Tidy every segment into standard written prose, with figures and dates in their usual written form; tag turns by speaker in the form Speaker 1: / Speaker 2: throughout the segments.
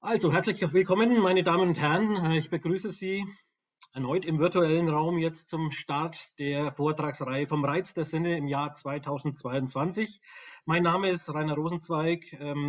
Speaker 1: Also, herzlich willkommen, meine Damen und Herren. Ich begrüße Sie erneut im virtuellen Raum jetzt zum Start der Vortragsreihe vom Reiz der Sinne im Jahr 2022. Mein Name ist Rainer Rosenzweig.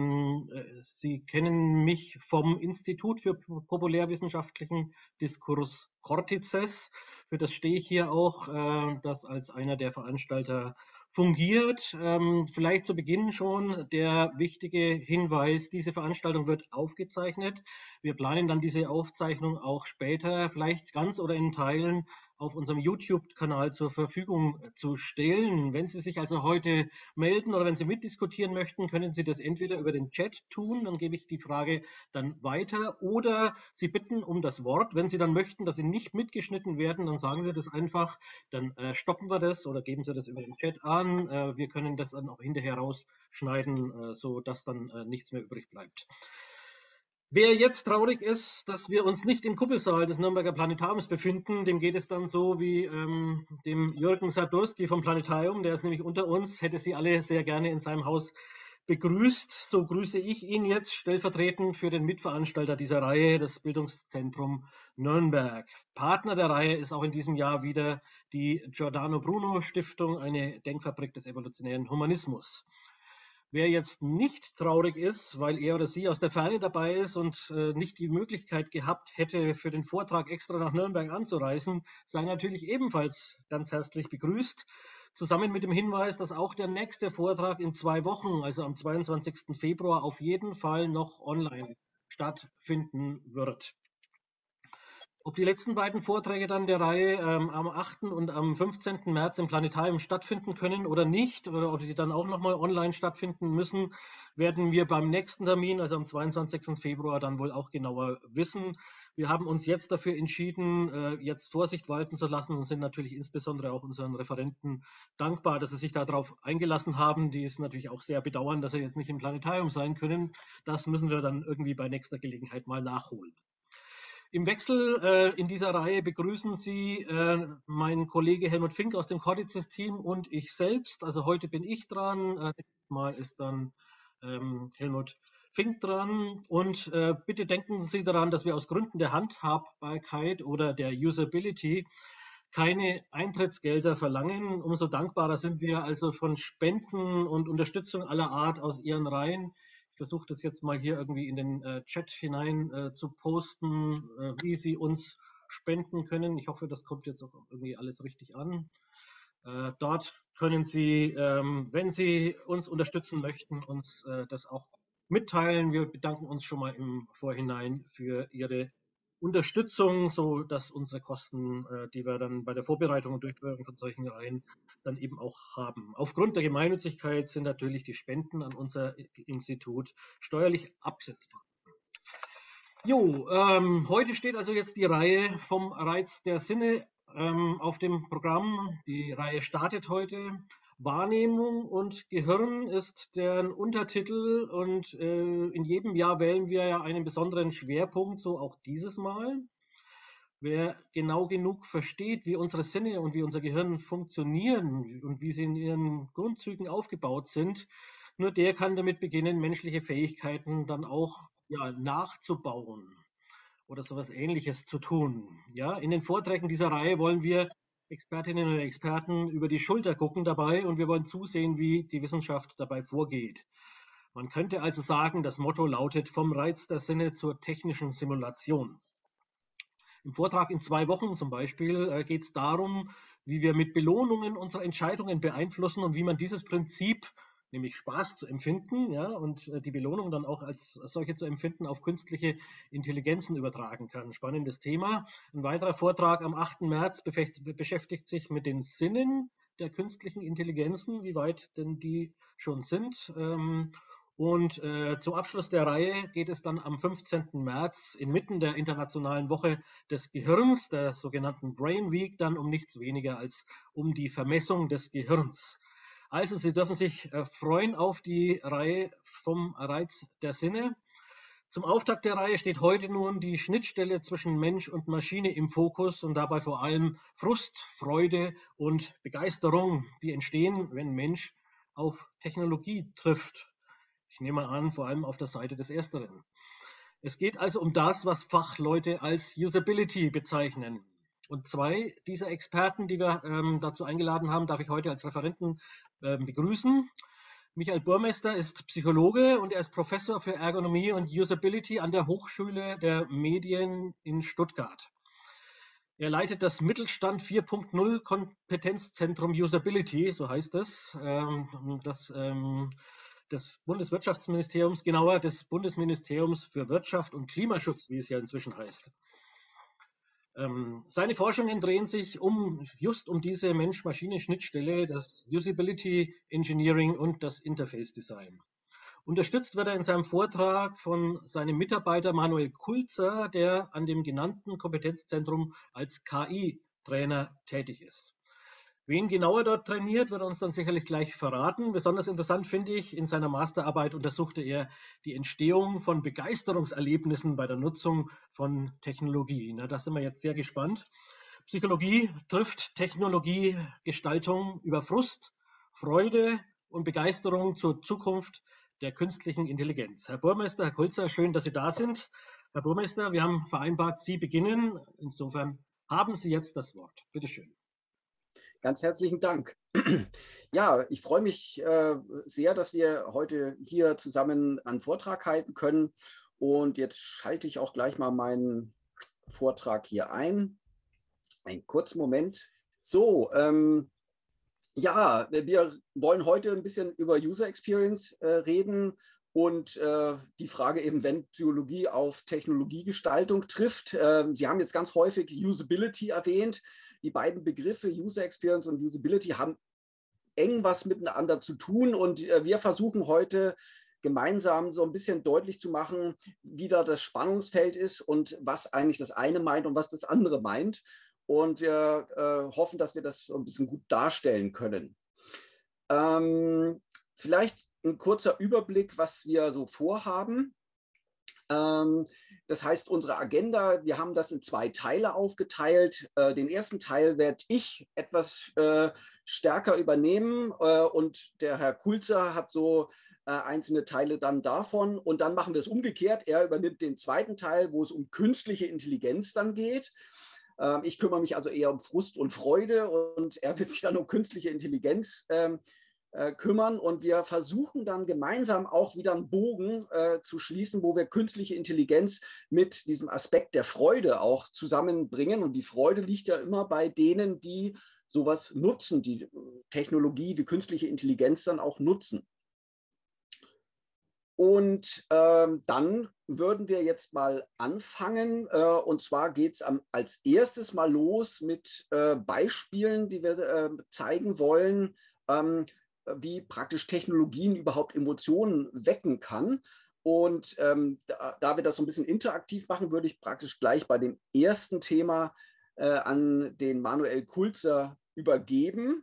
Speaker 1: Sie kennen mich vom Institut für populärwissenschaftlichen Diskurs Cortices. Für das stehe ich hier auch, das als einer der Veranstalter fungiert. Vielleicht zu Beginn schon der wichtige Hinweis, diese Veranstaltung wird aufgezeichnet. Wir planen dann diese Aufzeichnung auch später, vielleicht ganz oder in Teilen, auf unserem YouTube-Kanal zur Verfügung zu stellen. Wenn Sie sich also heute melden oder wenn Sie mitdiskutieren möchten, können Sie das entweder über den Chat tun, dann gebe ich die Frage dann weiter, oder Sie bitten um das Wort. Wenn Sie dann möchten, dass Sie nicht mitgeschnitten werden, dann sagen Sie das einfach, dann stoppen wir das oder geben Sie das über den Chat an. Wir können das dann auch hinterher rausschneiden, sodass dann nichts mehr übrig bleibt. Wer jetzt traurig ist, dass wir uns nicht im Kuppelsaal des Nürnberger Planetariums befinden, dem geht es dann so wie dem Jürgen Sadurski vom Planetarium, der ist nämlich unter uns, hätte Sie alle sehr gerne in seinem Haus begrüßt. So grüße ich ihn jetzt stellvertretend für den Mitveranstalter dieser Reihe, das Bildungszentrum Nürnberg. Partner der Reihe ist auch in diesem Jahr wieder die Giordano Bruno Stiftung, eine Denkfabrik des evolutionären Humanismus. Wer jetzt nicht traurig ist, weil er oder sie aus der Ferne dabei ist und nicht die Möglichkeit gehabt hätte, für den Vortrag extra nach Nürnberg anzureisen, sei natürlich ebenfalls ganz herzlich begrüßt. Zusammen mit dem Hinweis, dass auch der nächste Vortrag in 2 Wochen, also am 22. Februar, auf jeden Fall noch online stattfinden wird. Ob die letzten beiden Vorträge dann der Reihe am 8. und am 15. März im Planetarium stattfinden können oder nicht, oder ob die dann auch nochmal online stattfinden müssen, werden wir beim nächsten Termin, also am 22. Februar, dann wohl auch genauer wissen. Wir haben uns jetzt dafür entschieden, jetzt Vorsicht walten zu lassen und sind natürlich insbesondere auch unseren Referenten dankbar, dass sie sich darauf eingelassen haben. Die es natürlich auch sehr bedauern, dass sie jetzt nicht im Planetarium sein können. Das müssen wir dann irgendwie bei nächster Gelegenheit mal nachholen. Im Wechsel in dieser Reihe begrüßen Sie mein Kollege Helmut Fink aus dem Cortices-Team und ich selbst. Also heute bin ich dran, mal ist dann Helmut Fink dran. Und bitte denken Sie daran, dass wir aus Gründen der Handhabbarkeit oder der Usability keine Eintrittsgelder verlangen. Umso dankbarer sind wir also von Spenden und Unterstützung aller Art aus Ihren Reihen. Ich versuche das jetzt mal hier irgendwie in den Chat hinein zu posten, wie Sie uns spenden können. Ich hoffe, das kommt jetzt auch irgendwie alles richtig an. Dort können Sie, wenn Sie uns unterstützen möchten, uns das auch mitteilen. Wir bedanken uns schon mal im Vorhinein für Ihre Unterstützung, so dass unsere Kosten, die wir dann bei der Vorbereitung und Durchführung von solchen Reihen dann eben auch haben. Aufgrund der Gemeinnützigkeit sind natürlich die Spenden an unser Institut steuerlich absetzbar. Jo, heute steht also jetzt die Reihe vom Reiz der Sinne auf dem Programm. Die Reihe startet heute. Wahrnehmung und Gehirn ist deren Untertitel und in jedem Jahr wählen wir ja einen besonderen Schwerpunkt, so auch dieses Mal. Wer genau genug versteht, wie unsere Sinne und wie unser Gehirn funktionieren und wie sie in ihren Grundzügen aufgebaut sind, nur der kann damit beginnen, menschliche Fähigkeiten dann auch nachzubauen oder sowas Ähnliches zu tun. Ja, in den Vorträgen dieser Reihe wollen wir Expertinnen und Experten über die Schulter gucken dabei und wir wollen zusehen, wie die Wissenschaft dabei vorgeht. Man könnte also sagen, das Motto lautet vom Reiz der Sinne zur technischen Simulation. Im Vortrag in 2 Wochen zum Beispiel geht es darum, wie wir mit Belohnungen unsere Entscheidungen beeinflussen und wie man dieses Prinzip, nämlich Spaß zu empfinden, ja, und die Belohnung dann auch als solche zu empfinden, auf künstliche Intelligenzen übertragen kann. Spannendes Thema. Ein weiterer Vortrag am 8. März beschäftigt sich mit den Sinnen der künstlichen Intelligenzen, wie weit denn die schon sind. Und zum Abschluss der Reihe geht es dann am 15. März inmitten der Internationalen Woche des Gehirns, der sogenannten Brain Week, dann um nichts weniger als um die Vermessung des Gehirns. Also Sie dürfen sich freuen auf die Reihe vom Reiz der Sinne. Zum Auftakt der Reihe steht heute nun die Schnittstelle zwischen Mensch und Maschine im Fokus und dabei vor allem Frust, Freude und Begeisterung, die entstehen, wenn Mensch auf Technologie trifft. Ich nehme an, vor allem auf der Seite des Ersteren. Es geht also um das, was Fachleute als Usability bezeichnen. Und zwei dieser Experten, die wir dazu eingeladen haben, darf ich heute als Referenten begrüßen. Michael Burmester ist Psychologe und er ist Professor für Ergonomie und Usability an der Hochschule der Medien in Stuttgart. Er leitet das Mittelstand 4.0 Kompetenzzentrum Usability, so heißt es, des Bundeswirtschaftsministeriums, genauer des Bundesministeriums für Wirtschaft und Klimaschutz, wie es ja inzwischen heißt. Seine Forschungen drehen sich just um diese Mensch-Maschine-Schnittstelle, das Usability Engineering und das Interface Design. Unterstützt wird er in seinem Vortrag von seinem Mitarbeiter Manuel Kulzer, der an dem genannten Kompetenzzentrum als KI-Trainer tätig ist. Wen genauer dort trainiert, wird er uns dann sicherlich gleich verraten. Besonders interessant finde ich, in seiner Masterarbeit untersuchte er die Entstehung von Begeisterungserlebnissen bei der Nutzung von Technologie. Na, da sind wir jetzt sehr gespannt. Psychologie trifft Technologiegestaltung über Frust, Freude und Begeisterung zur Zukunft der künstlichen Intelligenz. Herr Burmester, Herr Kulzer, schön, dass Sie da sind. Herr Burmester, wir haben vereinbart, Sie beginnen. Insofern haben Sie jetzt das Wort. Bitte schön.
Speaker 2: Ganz herzlichen Dank. Ja, ich freue mich sehr, dass wir heute hier zusammen einen Vortrag halten können. Und jetzt schalte ich auch gleich mal meinen Vortrag hier ein. Einen kurzen Moment. So, ja, wir wollen heute ein bisschen über User Experience reden und die Frage eben, wenn Psychologie auf Technologiegestaltung trifft. Sie haben jetzt ganz häufig Usability erwähnt. Die beiden Begriffe User Experience und Usability haben eng was miteinander zu tun und wir versuchen heute gemeinsam so ein bisschen deutlich zu machen, wie da das Spannungsfeld ist und was eigentlich das eine meint und was das andere meint. Und wir hoffen, dass wir das so ein bisschen gut darstellen können. Vielleicht ein kurzer Überblick, was wir so vorhaben. Das heißt, unsere Agenda, wir haben das in zwei Teile aufgeteilt. Den ersten Teil werde ich etwas stärker übernehmen und der Herr Kulzer hat so einzelne Teile dann davon. Und dann machen wir es umgekehrt. Er übernimmt den zweiten Teil, wo es um künstliche Intelligenz dann geht. Ich kümmere mich also eher um Frust und Freude und er wird sich dann um künstliche Intelligenz kümmern und wir versuchen dann gemeinsam auch wieder einen Bogen zu schließen, wo wir künstliche Intelligenz mit diesem Aspekt der Freude auch zusammenbringen und die Freude liegt ja immer bei denen, die sowas nutzen, die Technologie wie künstliche Intelligenz dann auch nutzen. Und dann würden wir jetzt mal anfangen. Und zwar geht es als erstes mal los mit Beispielen, die wir zeigen wollen, wie praktisch Technologien überhaupt Emotionen wecken kann. Und da wir das so ein bisschen interaktiv machen, würde ich praktisch gleich bei dem ersten Thema an den Manuel Kulzer übergeben.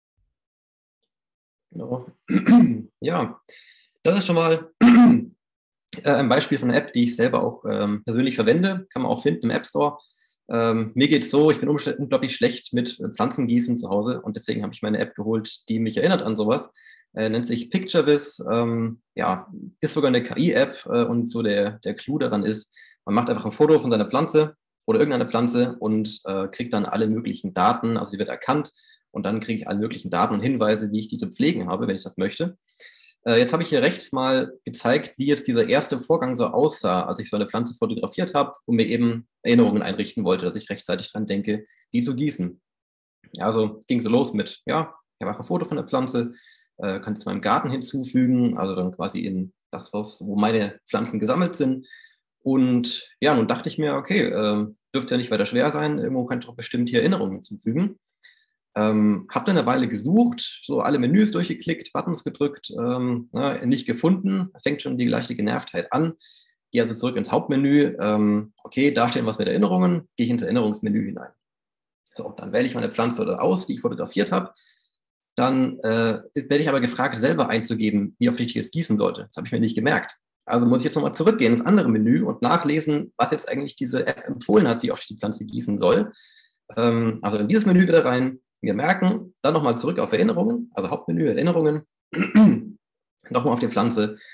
Speaker 3: Genau. Ja. Das ist schon mal ein Beispiel von einer App, die ich selber auch persönlich verwende. Kann man auch finden im App Store. Mir geht es so, ich bin unglaublich schlecht mit Pflanzengießen zu Hause und deswegen habe ich meine App geholt, die mich erinnert an sowas. Nennt sich PictureViz. Ja, ist sogar eine KI-App und so der Clou daran ist, man macht einfach ein Foto von seiner Pflanze oder irgendeine Pflanze und kriegt dann alle möglichen Daten, also die wird erkannt und dann kriege ich alle möglichen Daten und Hinweise, wie ich die zu pflegen habe, wenn ich das möchte. Jetzt habe ich hier rechts mal gezeigt, wie jetzt dieser erste Vorgang so aussah, als ich so eine Pflanze fotografiert habe und mir eben Erinnerungen einrichten wollte, dass ich rechtzeitig dran denke, die zu gießen. Ja, also es ging so los mit, ja, ich mache ein Foto von der Pflanze, kann es meinem Garten hinzufügen, also dann quasi in das, wo meine Pflanzen gesammelt sind. Und ja, nun dachte ich mir, okay, dürfte ja nicht weiter schwer sein, irgendwo kann ich doch bestimmt hier Erinnerungen hinzufügen. Habe dann eine Weile gesucht, so alle Menüs durchgeklickt, Buttons gedrückt, nicht gefunden, fängt schon die leichte Genervtheit an. Gehe also zurück ins Hauptmenü, okay, da stehen was mit Erinnerungen, gehe ich ins Erinnerungsmenü hinein. So, dann wähle ich meine Pflanze oder aus, die ich fotografiert habe. Dann werde ich aber gefragt, selber einzugeben, wie oft ich die jetzt gießen sollte. Das habe ich mir nicht gemerkt. Also muss ich jetzt nochmal zurückgehen ins andere Menü und nachlesen, was jetzt eigentlich diese App empfohlen hat, wie oft ich die Pflanze gießen soll. Also in dieses Menü wieder rein, mir merken, dann nochmal zurück auf Erinnerungen, also Hauptmenü, Erinnerungen, nochmal auf die Pflanze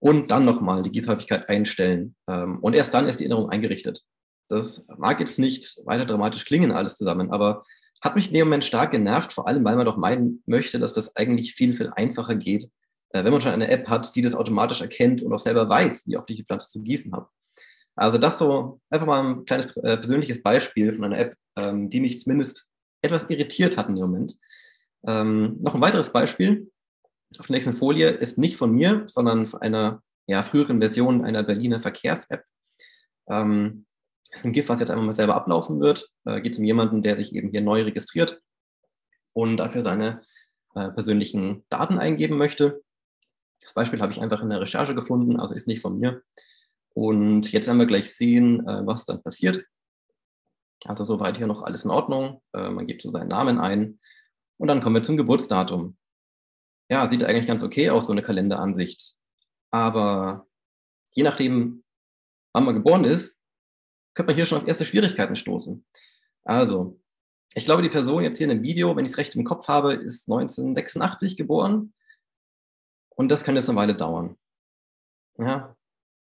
Speaker 3: und dann nochmal die Gießhäufigkeit einstellen. Und erst dann ist die Erinnerung eingerichtet. Das mag jetzt nicht weiter dramatisch klingen, alles zusammen, aber hat mich in dem Moment stark genervt, vor allem, weil man doch meinen möchte, dass das eigentlich viel, viel einfacher geht, wenn man schon eine App hat, die das automatisch erkennt und auch selber weiß, wie oft ich die Pflanze zu gießen habe. Also das so einfach mal ein kleines persönliches Beispiel von einer App, die mich zumindest etwas irritiert hat in dem Moment. Noch ein weiteres Beispiel auf der nächsten Folie ist nicht von mir, sondern von einer früheren Version einer Berliner Verkehrs-App. Das ist ein GIF, was jetzt einfach mal selber ablaufen wird. Geht es um jemanden, der sich eben hier neu registriert und dafür seine persönlichen Daten eingeben möchte. Das Beispiel habe ich einfach in der Recherche gefunden, also ist nicht von mir. Und jetzt werden wir gleich sehen, was dann passiert. Also soweit hier noch alles in Ordnung. Man gibt so seinen Namen ein und dann kommen wir zum Geburtsdatum. Ja, sieht eigentlich ganz okay aus, so eine Kalenderansicht. Aber je nachdem, wann man geboren ist, könnte man hier schon auf erste Schwierigkeiten stoßen. Also, ich glaube, die Person jetzt hier in dem Video, wenn ich es recht im Kopf habe, ist 1986 geboren. Und das kann jetzt eine Weile dauern. Ja.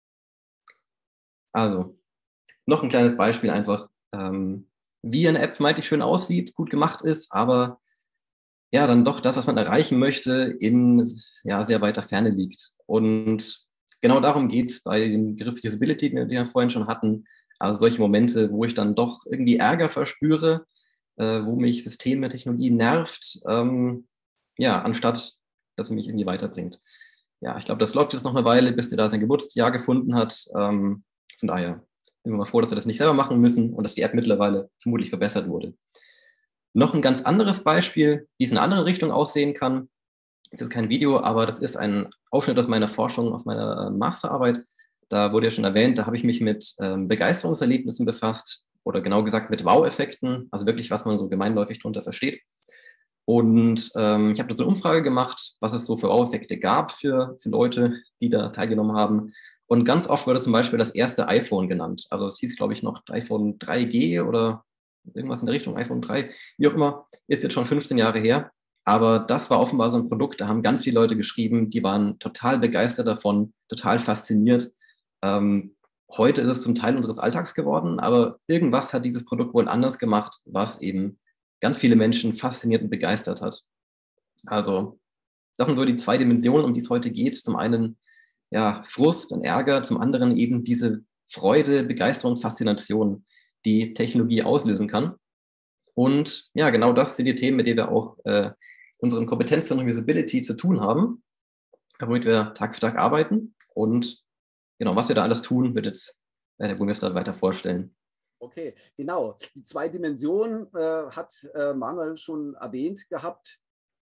Speaker 3: Also, noch ein kleines Beispiel einfach, wie eine App vermeintlich schön aussieht, gut gemacht ist, aber ja, dann doch das, was man erreichen möchte, in sehr weiter Ferne liegt. Und genau darum geht es bei dem Begriff Usability, den wir vorhin schon hatten. Also solche Momente, wo ich dann doch irgendwie Ärger verspüre, wo mich Systeme, Technologie nervt, anstatt dass es mich irgendwie weiterbringt. Ja, ich glaube, das läuft jetzt noch eine Weile, bis der da sein Geburtsjahr gefunden hat. Von daher sind wir mal froh, dass wir das nicht selber machen müssen und dass die App mittlerweile vermutlich verbessert wurde. Noch ein ganz anderes Beispiel, wie es in eine andere Richtung aussehen kann. Das ist kein Video, aber das ist ein Ausschnitt aus meiner Forschung, aus meiner Masterarbeit. Da wurde ja schon erwähnt, da habe ich mich mit Begeisterungserlebnissen befasst oder genau gesagt mit Wow-Effekten, also wirklich, was man so gemeinläufig darunter versteht. Und ich habe da so eine Umfrage gemacht, was es so für Wow-Effekte gab für Leute, die da teilgenommen haben. Und ganz oft wurde zum Beispiel das erste iPhone genannt. Also es hieß, glaube ich, noch iPhone 3G oder irgendwas in der Richtung, iPhone 3, wie auch immer, ist jetzt schon 15 Jahre her. Aber das war offenbar so ein Produkt, da haben ganz viele Leute geschrieben, die waren total begeistert davon, total fasziniert. Heute ist es zum Teil unseres Alltags geworden, aber irgendwas hat dieses Produkt wohl anders gemacht, was eben ganz viele Menschen fasziniert und begeistert hat. Also das sind so die zwei Dimensionen, um die es heute geht. Zum einen Frust und Ärger, zum anderen eben diese Freude, Begeisterung, Faszination, die Technologie auslösen kann. Und ja, genau das sind die Themen, mit denen wir auch unseren Kompetenzen und Usability zu tun haben, womit wir Tag für Tag arbeiten. Und genau, was wir da alles tun, wird jetzt der Bundesrat weiter vorstellen.
Speaker 2: Okay, genau. Die zwei Dimensionen hat Manuel schon erwähnt gehabt.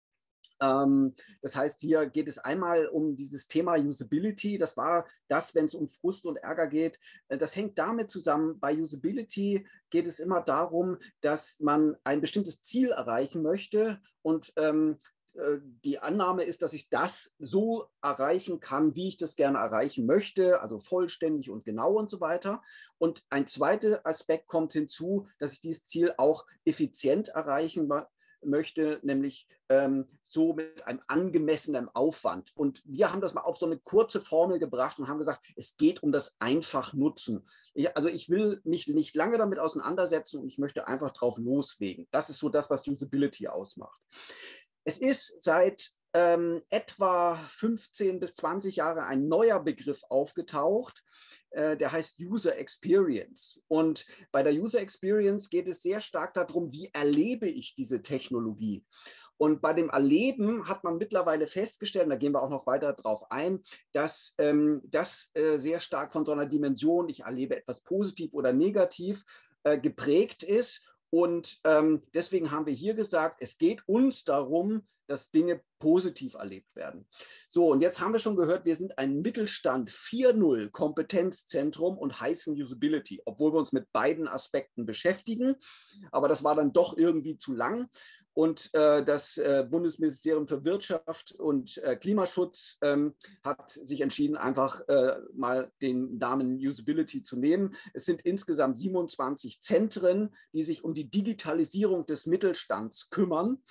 Speaker 2: Das heißt, hier geht es einmal um dieses Thema Usability. Das war das, wenn es um Frust und Ärger geht. Das hängt damit zusammen, bei Usability geht es immer darum, dass man ein bestimmtes Ziel erreichen möchte und die Annahme ist, dass ich das so erreichen kann, wie ich das gerne erreichen möchte, also vollständig und genau und so weiter. Und ein zweiter Aspekt kommt hinzu, dass ich dieses Ziel auch effizient erreichen möchte, nämlich so mit einem angemessenen Aufwand. Und wir haben das mal auf so eine kurze Formel gebracht und haben gesagt, es geht um das Einfach-Nutzen. Also ich will mich nicht lange damit auseinandersetzen und ich möchte einfach drauf loslegen. Das ist so das, was Usability ausmacht. Es ist seit etwa 15 bis 20 Jahre ein neuer Begriff aufgetaucht, der heißt User Experience. Und bei der User Experience geht es sehr stark darum, wie erlebe ich diese Technologie. Und bei dem Erleben hat man mittlerweile festgestellt, und da gehen wir auch noch weiter drauf ein, dass das sehr stark von so einer Dimension, ich erlebe etwas positiv oder negativ, geprägt ist. Und deswegen haben wir hier gesagt, es geht uns darum, dass Dinge positiv erlebt werden. So, und jetzt haben wir schon gehört, wir sind ein Mittelstand 4.0 Kompetenzzentrum und heißen Usability, obwohl wir uns mit beiden Aspekten beschäftigen. Aber das war dann doch irgendwie zu lang. Und das Bundesministerium für Wirtschaft und Klimaschutz hat sich entschieden, einfach mal den Namen Usability zu nehmen. Es sind insgesamt 27 Zentren, die sich um die Digitalisierung des Mittelstands kümmern.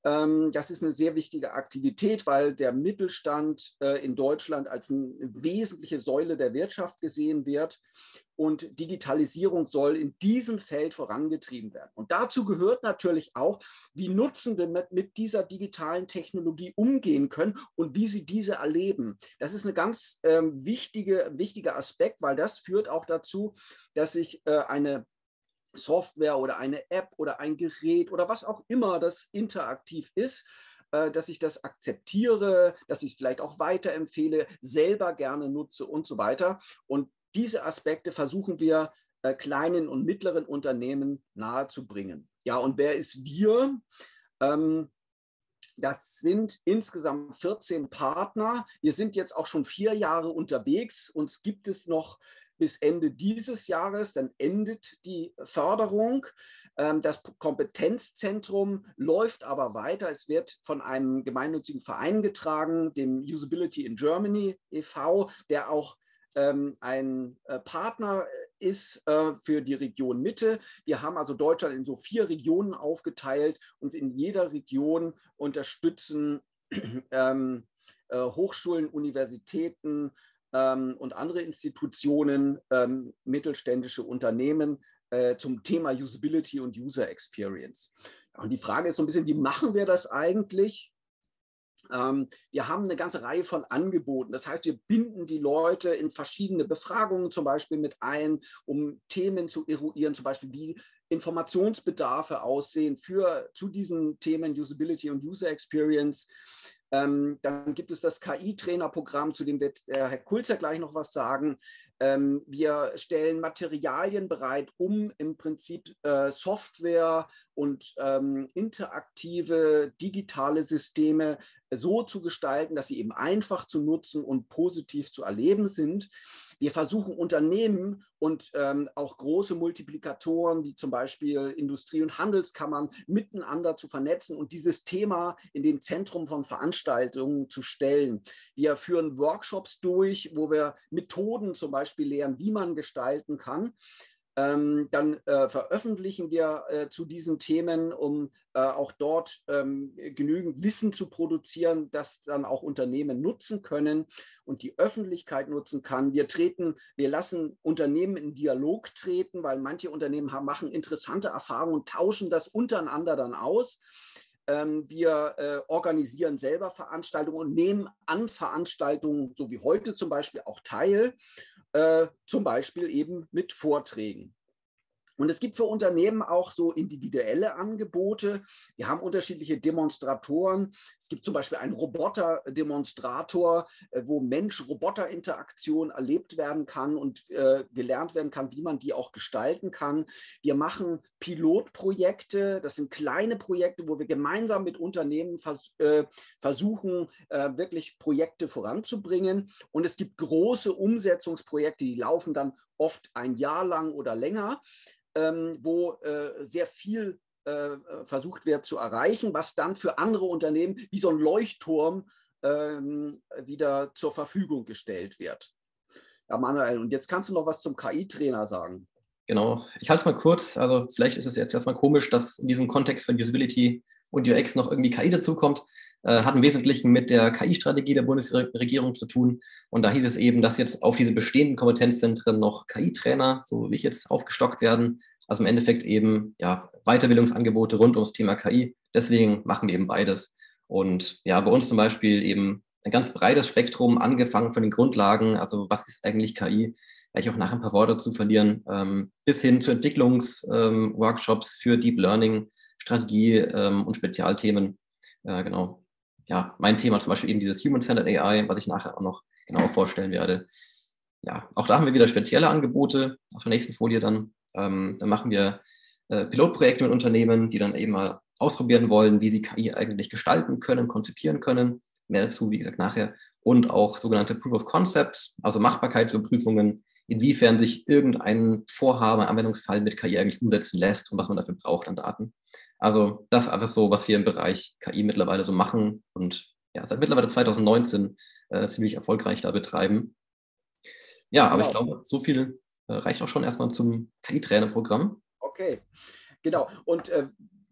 Speaker 2: Das ist eine sehr wichtige Aktivität, weil der Mittelstand in Deutschland als eine wesentliche Säule der Wirtschaft gesehen wird. Und Digitalisierung soll in diesem Feld vorangetrieben werden. Und dazu gehört natürlich auch, wie Nutzende mit dieser digitalen Technologie umgehen können und wie sie diese erleben. Das ist ein ganz wichtiger Aspekt, weil das führt auch dazu, dass ich eine Software oder eine App oder ein Gerät oder was auch immer, das interaktiv ist, dass ich das akzeptiere, dass ich es vielleicht auch weiterempfehle, selber gerne nutze und so weiter. Und diese Aspekte versuchen wir kleinen und mittleren Unternehmen nahezubringen. Ja, und wer ist wir? Das sind insgesamt 14 Partner. Wir sind jetzt auch schon 4 Jahre unterwegs. Uns gibt es noch bis Ende dieses Jahres, dann endet die Förderung. Das Kompetenzzentrum läuft aber weiter. Es wird von einem gemeinnützigen Verein getragen, dem Usability in Germany e.V., der auch ein Partner ist für die Region Mitte. Wir haben also Deutschland in so 4 Regionen aufgeteilt und in jeder Region unterstützen Hochschulen, Universitäten und andere Institutionen, mittelständische Unternehmen zum Thema Usability und User Experience. Und die Frage ist so ein bisschen, wie machen wir das eigentlich? Wir haben eine ganze Reihe von Angeboten. Das heißt, wir binden die Leute in verschiedene Befragungen zum Beispiel mit ein, um Themen zu eruieren, zum Beispiel wie Informationsbedarfe aussehen zu diesen Themen Usability und User Experience. Dann gibt es das KI-Trainerprogramm, zu dem wird Herr Kulzer gleich noch was sagen. Wir stellen Materialien bereit, um im Prinzip Software und interaktive digitale Systeme so zu gestalten, dass sie eben einfach zu nutzen und positiv zu erleben sind. Wir versuchen Unternehmen und auch große Multiplikatoren, wie zum Beispiel Industrie- und Handelskammern, miteinander zu vernetzen und dieses Thema in den Zentrum von Veranstaltungen zu stellen. Wir führen Workshops durch, wo wir Methoden zum Beispiel lehren, wie man gestalten kann. Dann veröffentlichen wir zu diesen Themen, um auch dort genügend Wissen zu produzieren, das dann auch Unternehmen nutzen können und die Öffentlichkeit nutzen kann. Wir lassen Unternehmen in Dialog treten, weil manche Unternehmen machen interessante Erfahrungen und tauschen das untereinander dann aus. Wir organisieren selber Veranstaltungen und nehmen an Veranstaltungen, so wie heute zum Beispiel, auch teil. Zum Beispiel eben mit Vorträgen. Und es gibt für Unternehmen auch so individuelle Angebote. Wir haben unterschiedliche Demonstratoren. Es gibt zum Beispiel einen Roboter-Demonstrator, wo Mensch-Roboter-Interaktion erlebt werden kann und gelernt werden kann, wie man die auch gestalten kann. Wir machen Pilotprojekte. Das sind kleine Projekte, wo wir gemeinsam mit Unternehmen versuchen, wirklich Projekte voranzubringen. Und es gibt große Umsetzungsprojekte, die laufen dann oft ein Jahr lang oder länger, wo sehr viel versucht wird zu erreichen, was dann für andere Unternehmen wie so ein Leuchtturm wieder zur Verfügung gestellt wird. Ja, Manuel, und jetzt kannst du noch was zum KI-Trainer sagen.
Speaker 3: Genau, ich halte es mal kurz. Also vielleicht ist es jetzt erstmal komisch, dass in diesem Kontext von Usability und UX noch irgendwie KI dazukommt. Hat im Wesentlichen mit der KI-Strategie der Bundesregierung zu tun. Und da hieß es eben, dass jetzt auf diese bestehenden Kompetenzzentren noch KI-Trainer, so wie ich jetzt, aufgestockt werden. Also im Endeffekt eben ja, Weiterbildungsangebote rund ums Thema KI. Deswegen machen wir eben beides. Und ja, bei uns zum Beispiel eben ein ganz breites Spektrum, angefangen von den Grundlagen, also was ist eigentlich KI, werde ich auch nachher ein paar Worte dazu verlieren, bis hin zu Entwicklungsworkshops für Deep Learning, Strategie und Spezialthemen. Genau. Ja, mein Thema zum Beispiel eben dieses Human-Centered AI, was ich nachher auch noch genauer vorstellen werde. Ja, auch da haben wir wieder spezielle Angebote. Auf der nächsten Folie dann. Dann machen wir Pilotprojekte mit Unternehmen, die dann eben mal ausprobieren wollen, wie sie KI eigentlich gestalten können, konzipieren können. Mehr dazu, wie gesagt, nachher. Und auch sogenannte Proof of Concept, also Machbarkeitsüberprüfungen, inwiefern sich irgendein Vorhaben, ein Anwendungsfall mit KI eigentlich umsetzen lässt und was man dafür braucht an Daten. Also das ist einfach so, was wir im Bereich KI mittlerweile so machen und ja, seit mittlerweile 2019 ziemlich erfolgreich da betreiben. Ja, aber ich glaube, so viel reicht auch schon erstmal zum KI-Trainerprogramm.
Speaker 2: Okay, genau. Und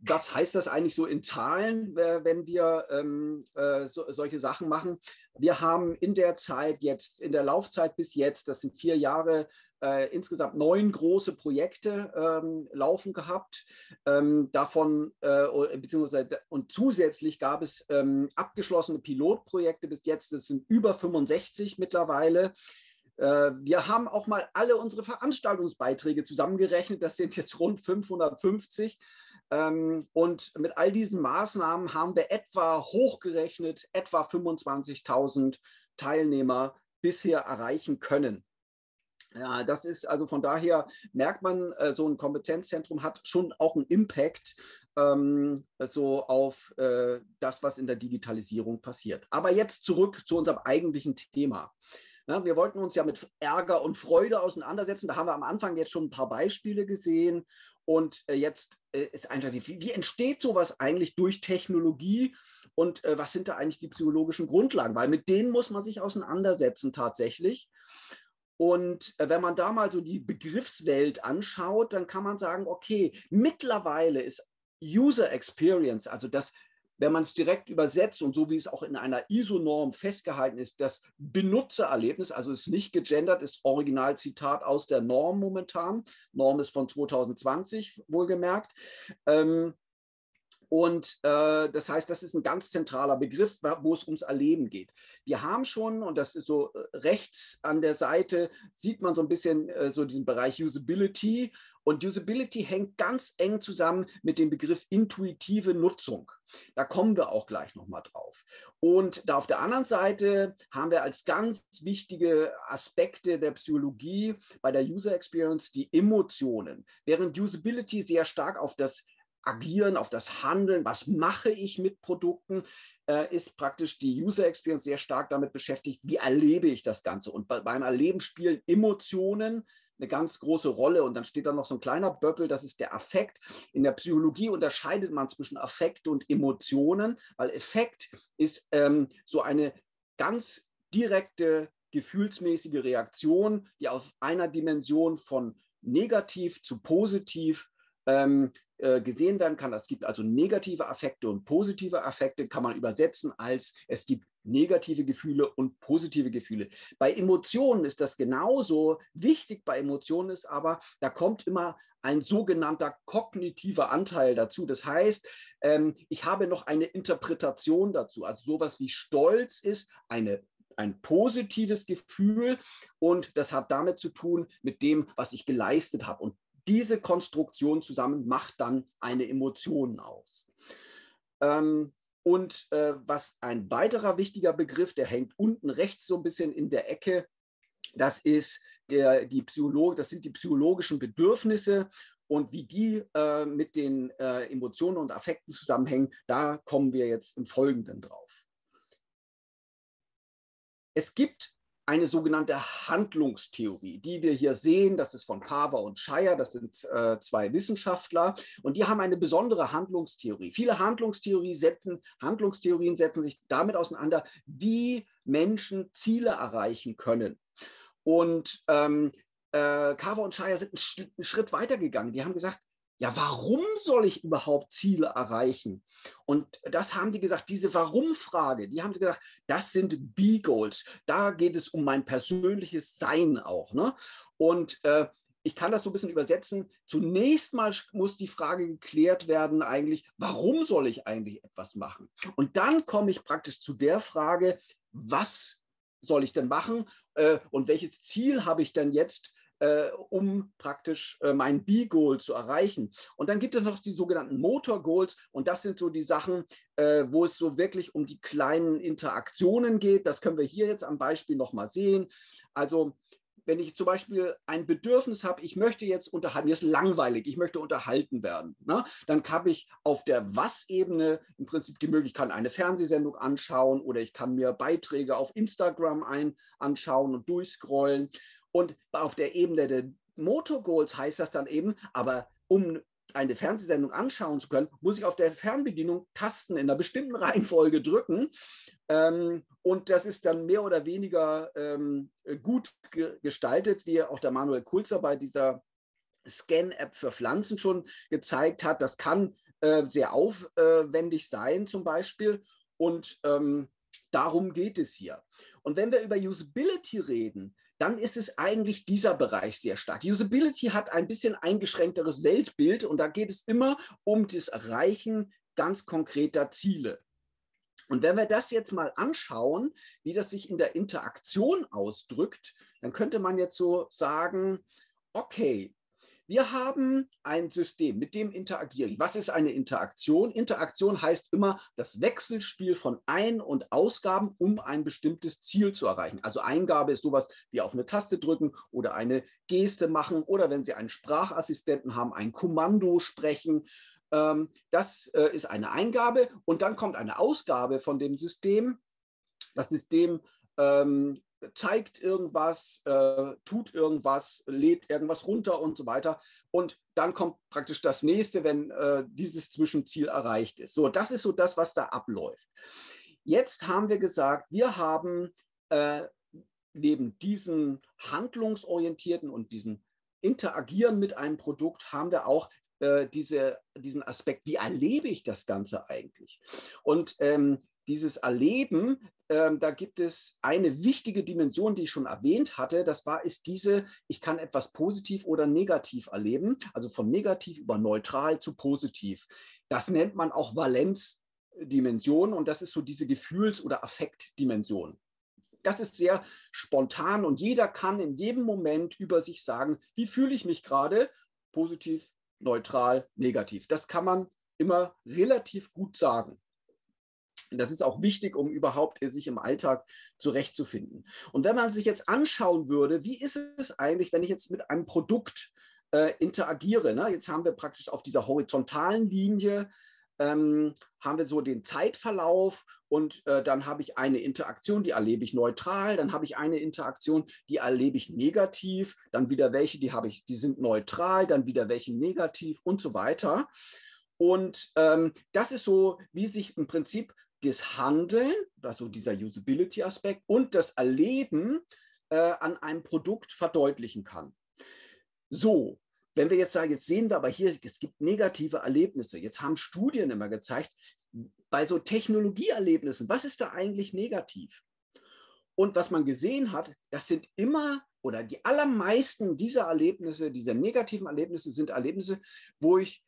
Speaker 2: Was heißt das eigentlich so in Zahlen, wenn wir solche Sachen machen? Wir haben in der Zeit jetzt, in der Laufzeit bis jetzt, das sind 4 Jahre, insgesamt 9 große Projekte laufen gehabt. Beziehungsweise, und zusätzlich gab es abgeschlossene Pilotprojekte bis jetzt, das sind über 65 mittlerweile. Wir haben auch mal alle unsere Veranstaltungsbeiträge zusammengerechnet. Das sind jetzt rund 550. Und mit all diesen Maßnahmen haben wir etwa hochgerechnet etwa 25.000 Teilnehmer bisher erreichen können. Ja, das ist also von daher merkt man, so ein Kompetenzzentrum hat schon auch einen Impact so auf das, was in der Digitalisierung passiert. Aber jetzt zurück zu unserem eigentlichen Thema. Ja, wir wollten uns ja mit Ärger und Freude auseinandersetzen. Da haben wir am Anfang jetzt schon ein paar Beispiele gesehen. Und jetzt ist einfach wie entsteht sowas eigentlich durch Technologie und was sind da eigentlich die psychologischen Grundlagen? Weil mit denen muss man sich auseinandersetzen tatsächlich. Und wenn man da mal so die Begriffswelt anschaut, dann kann man sagen, okay, mittlerweile ist User Experience, also das, wenn man es direkt übersetzt und so wie es auch in einer ISO-Norm festgehalten ist, das Benutzererlebnis, also ist nicht gegendert, ist Originalzitat aus der Norm momentan. Norm ist von 2020, wohlgemerkt. Das heißt, das ist ein ganz zentraler Begriff, wo es ums Erleben geht. Wir haben schon, und das ist so rechts an der Seite, sieht man so ein bisschen so diesen Bereich Usability. Und Usability hängt ganz eng zusammen mit dem Begriff intuitive Nutzung. Da kommen wir auch gleich nochmal drauf. Und da auf der anderen Seite haben wir als ganz wichtige Aspekte der Psychologie bei der User Experience die Emotionen. Während Usability sehr stark auf das Agieren, auf das Handeln, was mache ich mit Produkten, ist praktisch die User Experience sehr stark damit beschäftigt, wie erlebe ich das Ganze. Und beim Erleben spielen Emotionen eine ganz große Rolle. Und dann steht da noch so ein kleiner Böppel, das ist der Affekt. In der Psychologie unterscheidet man zwischen Affekt und Emotionen, weil Affekt ist so eine ganz direkte gefühlsmäßige Reaktion, die auf einer Dimension von negativ zu positiv gesehen werden kann. Es gibt also negative Affekte und positive Affekte, kann man übersetzen als es gibt negative Gefühle und positive Gefühle. Bei Emotionen ist das genauso. Wichtig bei Emotionen ist aber, da kommt immer ein sogenannter kognitiver Anteil dazu. Das heißt, ich habe noch eine Interpretation dazu. Also sowas wie Stolz ist ein positives Gefühl und das hat damit zu tun mit dem, was ich geleistet habe. Und diese Konstruktion zusammen macht dann eine Emotion aus. Was ein weiterer wichtiger Begriff, der hängt unten rechts so ein bisschen in der Ecke, das sind die psychologischen Bedürfnisse und wie die mit den Emotionen und Affekten zusammenhängen, da kommen wir jetzt im Folgenden drauf. Es gibt eine sogenannte Handlungstheorie, die wir hier sehen. Das ist von Carver und Shire, das sind 2 Wissenschaftler und die haben eine besondere Handlungstheorie. Viele Handlungstheorien setzen sich damit auseinander, wie Menschen Ziele erreichen können. Und Carver und Shire sind einen Schritt weiter gegangen. Die haben gesagt, ja, warum soll ich überhaupt Ziele erreichen? Und das haben die gesagt, diese Warum-Frage, die haben sie gesagt, das sind Be-Goals. Da geht es um mein persönliches Sein auch. Ne? Und ich kann das so ein bisschen übersetzen. Zunächst mal muss die Frage geklärt werden eigentlich, warum soll ich eigentlich etwas machen? Und dann komme ich praktisch zu der Frage, was soll ich denn machen? Und welches Ziel habe ich denn jetzt, um praktisch mein B-Goal zu erreichen. Und dann gibt es noch die sogenannten Motor-Goals und das sind so die Sachen, wo es so wirklich um die kleinen Interaktionen geht. Das können wir hier jetzt am Beispiel nochmal sehen. Also wenn ich zum Beispiel ein Bedürfnis habe, ich möchte jetzt unterhalten, mir ist langweilig, ich möchte unterhalten werden, ne? Dann habe ich auf der Was-Ebene im Prinzip die Möglichkeit, eine Fernsehsendung anschauen oder ich kann mir Beiträge auf Instagram anschauen und durchscrollen. Und auf der Ebene der Motor-Goals heißt das dann eben, aber um eine Fernsehsendung anschauen zu können, muss ich auf der Fernbedienung Tasten in einer bestimmten Reihenfolge drücken. Und das ist dann mehr oder weniger gut gestaltet, wie auch der Manuel Kulzer bei dieser Scan-App für Pflanzen schon gezeigt hat. Das kann sehr aufwendig sein zum Beispiel. Und darum geht es hier. Und wenn wir über Usability reden, dann ist es eigentlich dieser Bereich sehr stark. Usability hat ein bisschen eingeschränkteres Weltbild und da geht es immer um das Erreichen ganz konkreter Ziele. Und wenn wir das jetzt mal anschauen, wie das sich in der Interaktion ausdrückt, dann könnte man jetzt so sagen, okay, wir haben ein System, mit dem interagiere ich. Was ist eine Interaktion? Interaktion heißt immer das Wechselspiel von Ein- und Ausgaben, um ein bestimmtes Ziel zu erreichen. Also Eingabe ist sowas wie auf eine Taste drücken oder eine Geste machen oder wenn Sie einen Sprachassistenten haben, ein Kommando sprechen. Das ist eine Eingabe und dann kommt eine Ausgabe von dem System. Das System zeigt irgendwas, tut irgendwas, lädt irgendwas runter und so weiter. Und dann kommt praktisch das nächste, wenn dieses Zwischenziel erreicht ist. So, das ist so das, was da abläuft. Jetzt haben wir gesagt, wir haben neben diesen handlungsorientierten und diesen Interagieren mit einem Produkt, haben wir auch diesen Aspekt, wie erlebe ich das Ganze eigentlich? Und dieses Erleben, da gibt es eine wichtige Dimension, die ich schon erwähnt hatte, ist diese, ich kann etwas positiv oder negativ erleben, also von negativ über neutral zu positiv. Das nennt man auch Valenzdimension und das ist so diese Gefühls- oder Affektdimension. Das ist sehr spontan und jeder kann in jedem Moment über sich sagen, wie fühle ich mich gerade, positiv, neutral, negativ. Das kann man immer relativ gut sagen. Das ist auch wichtig, um überhaupt sich im Alltag zurechtzufinden. Und wenn man sich jetzt anschauen würde, wie ist es eigentlich, wenn ich jetzt mit einem Produkt interagiere? Ne? Jetzt haben wir praktisch auf dieser horizontalen Linie haben wir so den Zeitverlauf und dann habe ich eine Interaktion, die erlebe ich neutral, dann habe ich eine Interaktion, die erlebe ich negativ, dann wieder welche, die sind neutral, dann wieder welche negativ und so weiter. Und das ist so, wie sich im Prinzip das Handeln, also dieser Usability-Aspekt und das Erleben an einem Produkt verdeutlichen kann. So, wenn wir jetzt sagen, jetzt sehen wir aber hier, es gibt negative Erlebnisse. Jetzt haben Studien immer gezeigt, bei so Technologieerlebnissen, was ist da eigentlich negativ? Und was man gesehen hat, das sind immer oder die allermeisten dieser Erlebnisse, dieser negativen Erlebnisse sind Erlebnisse, wo ich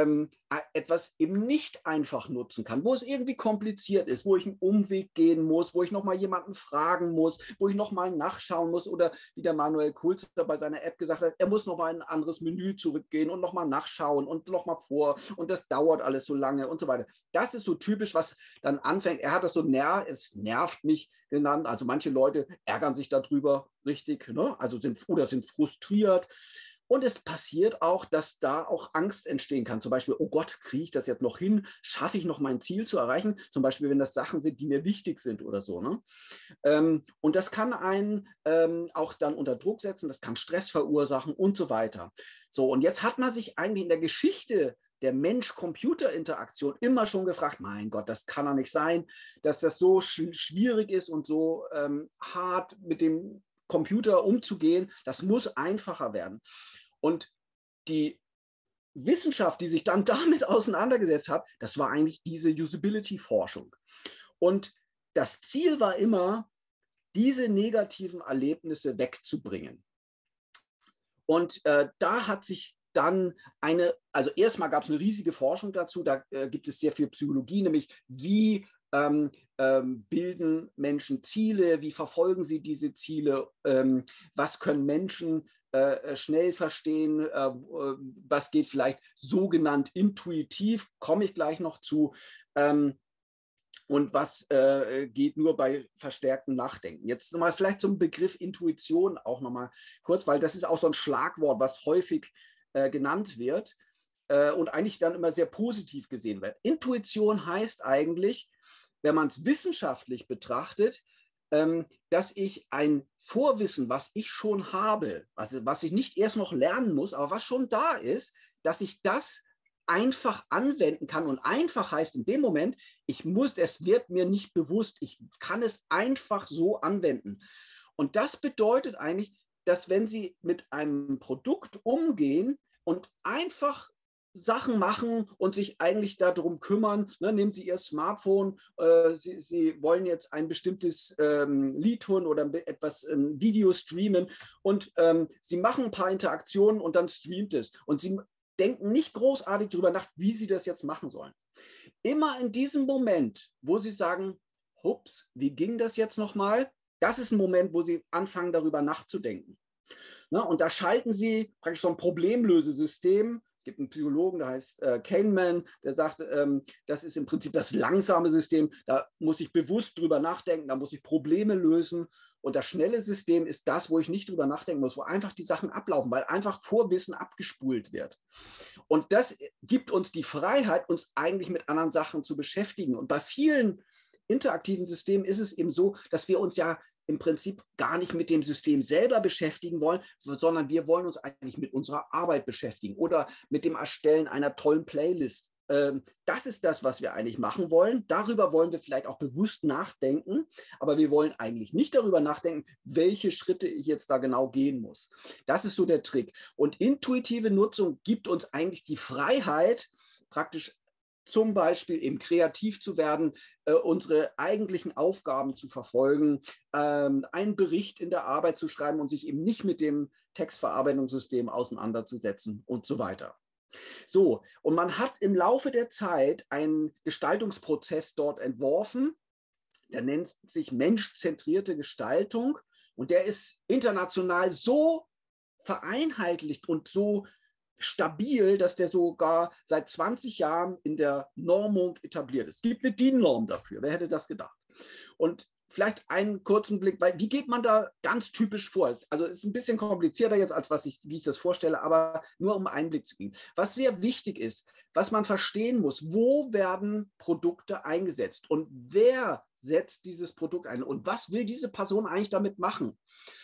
Speaker 2: etwas eben nicht einfach nutzen kann, wo es irgendwie kompliziert ist, wo ich einen Umweg gehen muss, wo ich nochmal jemanden fragen muss, wo ich nochmal nachschauen muss oder wie der Manuel Kulzer bei seiner App gesagt hat, er muss nochmal in ein anderes Menü zurückgehen und nochmal nachschauen und nochmal vor und das dauert alles so lange und so weiter. Das ist so typisch, was dann anfängt. Er hat das so es nervt mich genannt. Also manche Leute ärgern sich darüber richtig, ne? Also sind frustriert. Und es passiert auch, dass da auch Angst entstehen kann. Zum Beispiel, oh Gott, kriege ich das jetzt noch hin? Schaffe ich noch mein Ziel zu erreichen? Zum Beispiel, wenn das Sachen sind, die mir wichtig sind oder so. Ne? Und das kann einen auch dann unter Druck setzen, das kann Stress verursachen und so weiter. So, und jetzt hat man sich eigentlich in der Geschichte der Mensch-Computer-Interaktion immer schon gefragt, mein Gott, das kann doch nicht sein, dass das so schwierig ist und so hart mit dem Computer umzugehen, das muss einfacher werden. Und die Wissenschaft, die sich dann damit auseinandergesetzt hat, das war eigentlich diese Usability-Forschung. Und das Ziel war immer, diese negativen Erlebnisse wegzubringen. Und da hat sich dann also erstmal gab es eine riesige Forschung dazu, da gibt es sehr viel Psychologie, nämlich wie bilden Menschen Ziele, wie verfolgen sie diese Ziele, was können Menschen schnell verstehen, was geht vielleicht sogenannt intuitiv, komme ich gleich noch zu, und was geht nur bei verstärktem Nachdenken. Jetzt nochmal vielleicht zum Begriff Intuition auch nochmal kurz, weil das ist auch so ein Schlagwort, was häufig genannt wird und eigentlich dann immer sehr positiv gesehen wird. Intuition heißt eigentlich, wenn man es wissenschaftlich betrachtet, dass ich ein Vorwissen, was ich schon habe, was ich nicht erst noch lernen muss, aber was schon da ist, dass ich das einfach anwenden kann. Und einfach heißt in dem Moment, es wird mir nicht bewusst, ich kann es einfach so anwenden. Und das bedeutet eigentlich, dass wenn Sie mit einem Produkt umgehen und einfach Sachen machen und sich eigentlich darum kümmern. Ne, nehmen Sie Ihr Smartphone, Sie wollen jetzt ein bestimmtes Lied hören oder etwas Video streamen und Sie machen ein paar Interaktionen und dann streamt es. Und Sie denken nicht großartig darüber nach, wie Sie das jetzt machen sollen. Immer in diesem Moment, wo Sie sagen, hups, wie ging das jetzt nochmal? Das ist ein Moment, wo Sie anfangen, darüber nachzudenken. Ne, und da schalten Sie praktisch so ein Problemlösesystem. Es gibt einen Psychologen, der heißt Kahneman, der sagt, das ist im Prinzip das langsame System. Da muss ich bewusst drüber nachdenken, da muss ich Probleme lösen. Und das schnelle System ist das, wo ich nicht drüber nachdenken muss, wo einfach die Sachen ablaufen, weil einfach Vorwissen abgespult wird. Und das gibt uns die Freiheit, uns eigentlich mit anderen Sachen zu beschäftigen. Und bei vielen interaktiven Systemen ist es eben so, dass wir uns ja im Prinzip gar nicht mit dem System selber beschäftigen wollen, sondern wir wollen uns eigentlich mit unserer Arbeit beschäftigen oder mit dem Erstellen einer tollen Playlist. Das ist das, was wir eigentlich machen wollen. Darüber wollen wir vielleicht auch bewusst nachdenken, aber wir wollen eigentlich nicht darüber nachdenken, welche Schritte ich jetzt da genau gehen muss. Das ist so der Trick. Und intuitive Nutzung gibt uns eigentlich die Freiheit, praktisch zum Beispiel eben kreativ zu werden, unsere eigentlichen Aufgaben zu verfolgen, einen Bericht in der Arbeit zu schreiben und sich eben nicht mit dem Textverarbeitungssystem auseinanderzusetzen und so weiter. So, und man hat im Laufe der Zeit einen Gestaltungsprozess dort entworfen, der nennt sich menschzentrierte Gestaltung und der ist international so vereinheitlicht und so stabil, dass der sogar seit 20 Jahren in der Normung etabliert ist. Es gibt eine DIN-Norm dafür. Wer hätte das gedacht? Und vielleicht einen kurzen Blick, weil wie geht man da ganz typisch vor? Also es ist ein bisschen komplizierter jetzt, als wie ich das vorstelle, aber nur um einen Einblick zu geben. Was sehr wichtig ist, was man verstehen muss, wo werden Produkte eingesetzt und wer setzt dieses Produkt ein und was will diese Person eigentlich damit machen?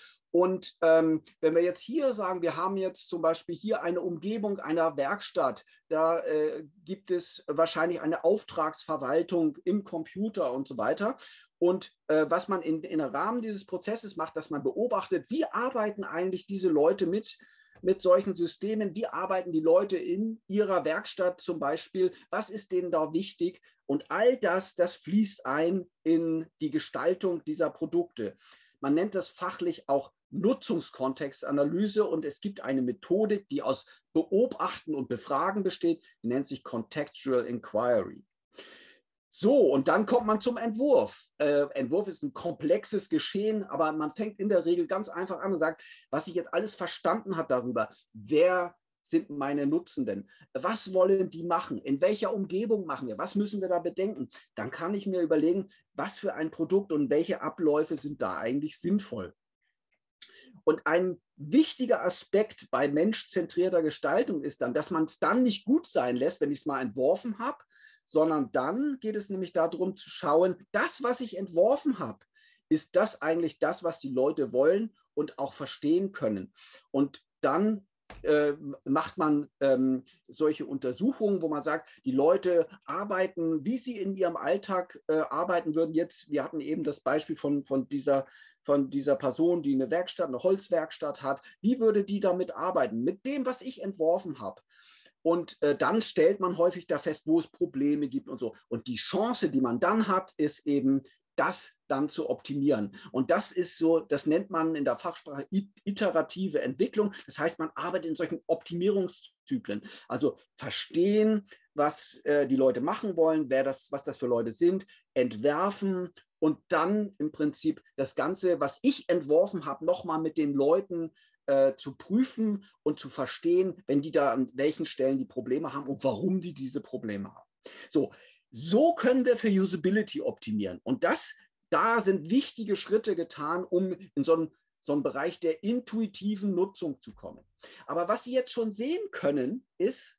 Speaker 2: Und wenn wir jetzt hier sagen, wir haben jetzt zum Beispiel hier eine Umgebung einer Werkstatt, da gibt es wahrscheinlich eine Auftragsverwaltung im Computer und so weiter. Und was man in Rahmen dieses Prozesses macht, dass man beobachtet, wie arbeiten eigentlich diese Leute mit solchen Systemen, wie arbeiten die Leute in ihrer Werkstatt zum Beispiel, was ist denen da wichtig? Und all das fließt ein in die Gestaltung dieser Produkte. Man nennt das fachlich auch Nutzungskontextanalyse und es gibt eine Methodik, die aus Beobachten und Befragen besteht, die nennt sich Contextual Inquiry. So, und dann kommt man zum Entwurf. Entwurf ist ein komplexes Geschehen, aber man fängt in der Regel ganz einfach an und sagt, was ich jetzt alles verstanden habe darüber, wer sind meine Nutzenden? Was wollen die machen? In welcher Umgebung machen wir? Was müssen wir da bedenken? Dann kann ich mir überlegen, was für ein Produkt und welche Abläufe sind da eigentlich sinnvoll. Und ein wichtiger Aspekt bei menschzentrierter Gestaltung ist dann, dass man es dann nicht gut sein lässt, wenn ich es mal entworfen habe, sondern dann geht es nämlich darum zu schauen, das, was ich entworfen habe, ist das eigentlich das, was die Leute wollen und auch verstehen können. Und dann macht man solche Untersuchungen, wo man sagt, die Leute arbeiten, wie sie in ihrem Alltag arbeiten würden. Jetzt, wir hatten eben das Beispiel von dieser Person, die eine Werkstatt, eine Holzwerkstatt hat. Wie würde die damit arbeiten? Mit dem, was ich entworfen habe. Und dann stellt man häufig da fest, wo es Probleme gibt und so. Und die Chance, die man dann hat, ist eben, das dann zu optimieren. Und das ist so, das nennt man in der Fachsprache iterative Entwicklung. Das heißt, man arbeitet in solchen Optimierungszyklen. Also verstehen, was die Leute machen wollen, was das für Leute sind, entwerfen und dann im Prinzip das Ganze, was ich entworfen habe, nochmal mit den Leuten zu prüfen und zu verstehen, wenn die da an welchen Stellen die Probleme haben und warum die diese Probleme haben. So können wir für Usability optimieren. Und da sind wichtige Schritte getan, um in so einen Bereich der intuitiven Nutzung zu kommen. Aber was Sie jetzt schon sehen können, ist,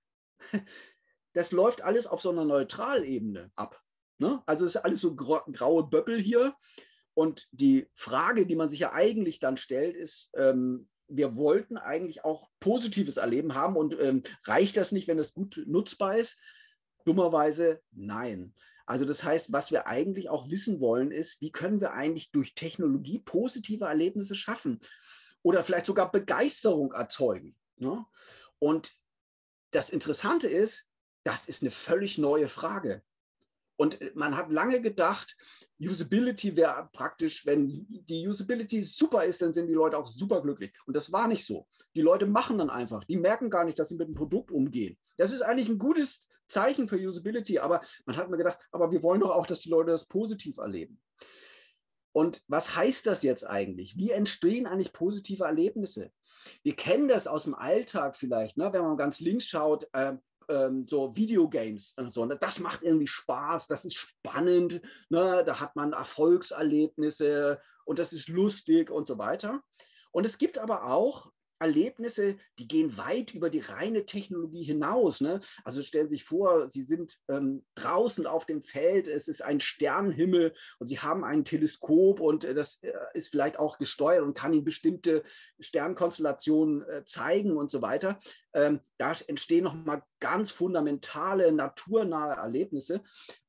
Speaker 2: das läuft alles auf so einer Neutralebene ab. Ne? Also es ist alles so graue Böppel hier. Und die Frage, die man sich ja eigentlich dann stellt, ist, wir wollten eigentlich auch positives Erleben haben und reicht das nicht, wenn es gut nutzbar ist? Dummerweise nein. Also das heißt, was wir eigentlich auch wissen wollen, ist, wie können wir eigentlich durch Technologie positive Erlebnisse schaffen oder vielleicht sogar Begeisterung erzeugen. Ne? Und das Interessante ist, das ist eine völlig neue Frage. Und man hat lange gedacht, Usability wäre praktisch, wenn die Usability super ist, dann sind die Leute auch super glücklich. Und das war nicht so. Die Leute machen dann einfach. Die merken gar nicht, dass sie mit dem Produkt umgehen. Das ist eigentlich ein gutes Zeichen für Usability. Aber man hat mir gedacht, aber wir wollen doch auch, dass die Leute das positiv erleben. Und was heißt das jetzt eigentlich? Wie entstehen eigentlich positive Erlebnisse? Wir kennen das aus dem Alltag vielleicht, ne? Wenn man ganz links schaut, so Videogames und so, ne? Das macht irgendwie Spaß, das ist spannend, ne? Da hat man Erfolgserlebnisse und das ist lustig und so weiter. Und es gibt aber auch Erlebnisse, die gehen weit über die reine Technologie hinaus. Ne? Also stellen Sie sich vor, Sie sind draußen auf dem Feld, es ist ein Sternenhimmel und Sie haben ein Teleskop und das ist vielleicht auch gesteuert und kann Ihnen bestimmte Sternkonstellationen zeigen und so weiter. Da entstehen nochmal ganz fundamentale, naturnahe Erlebnisse.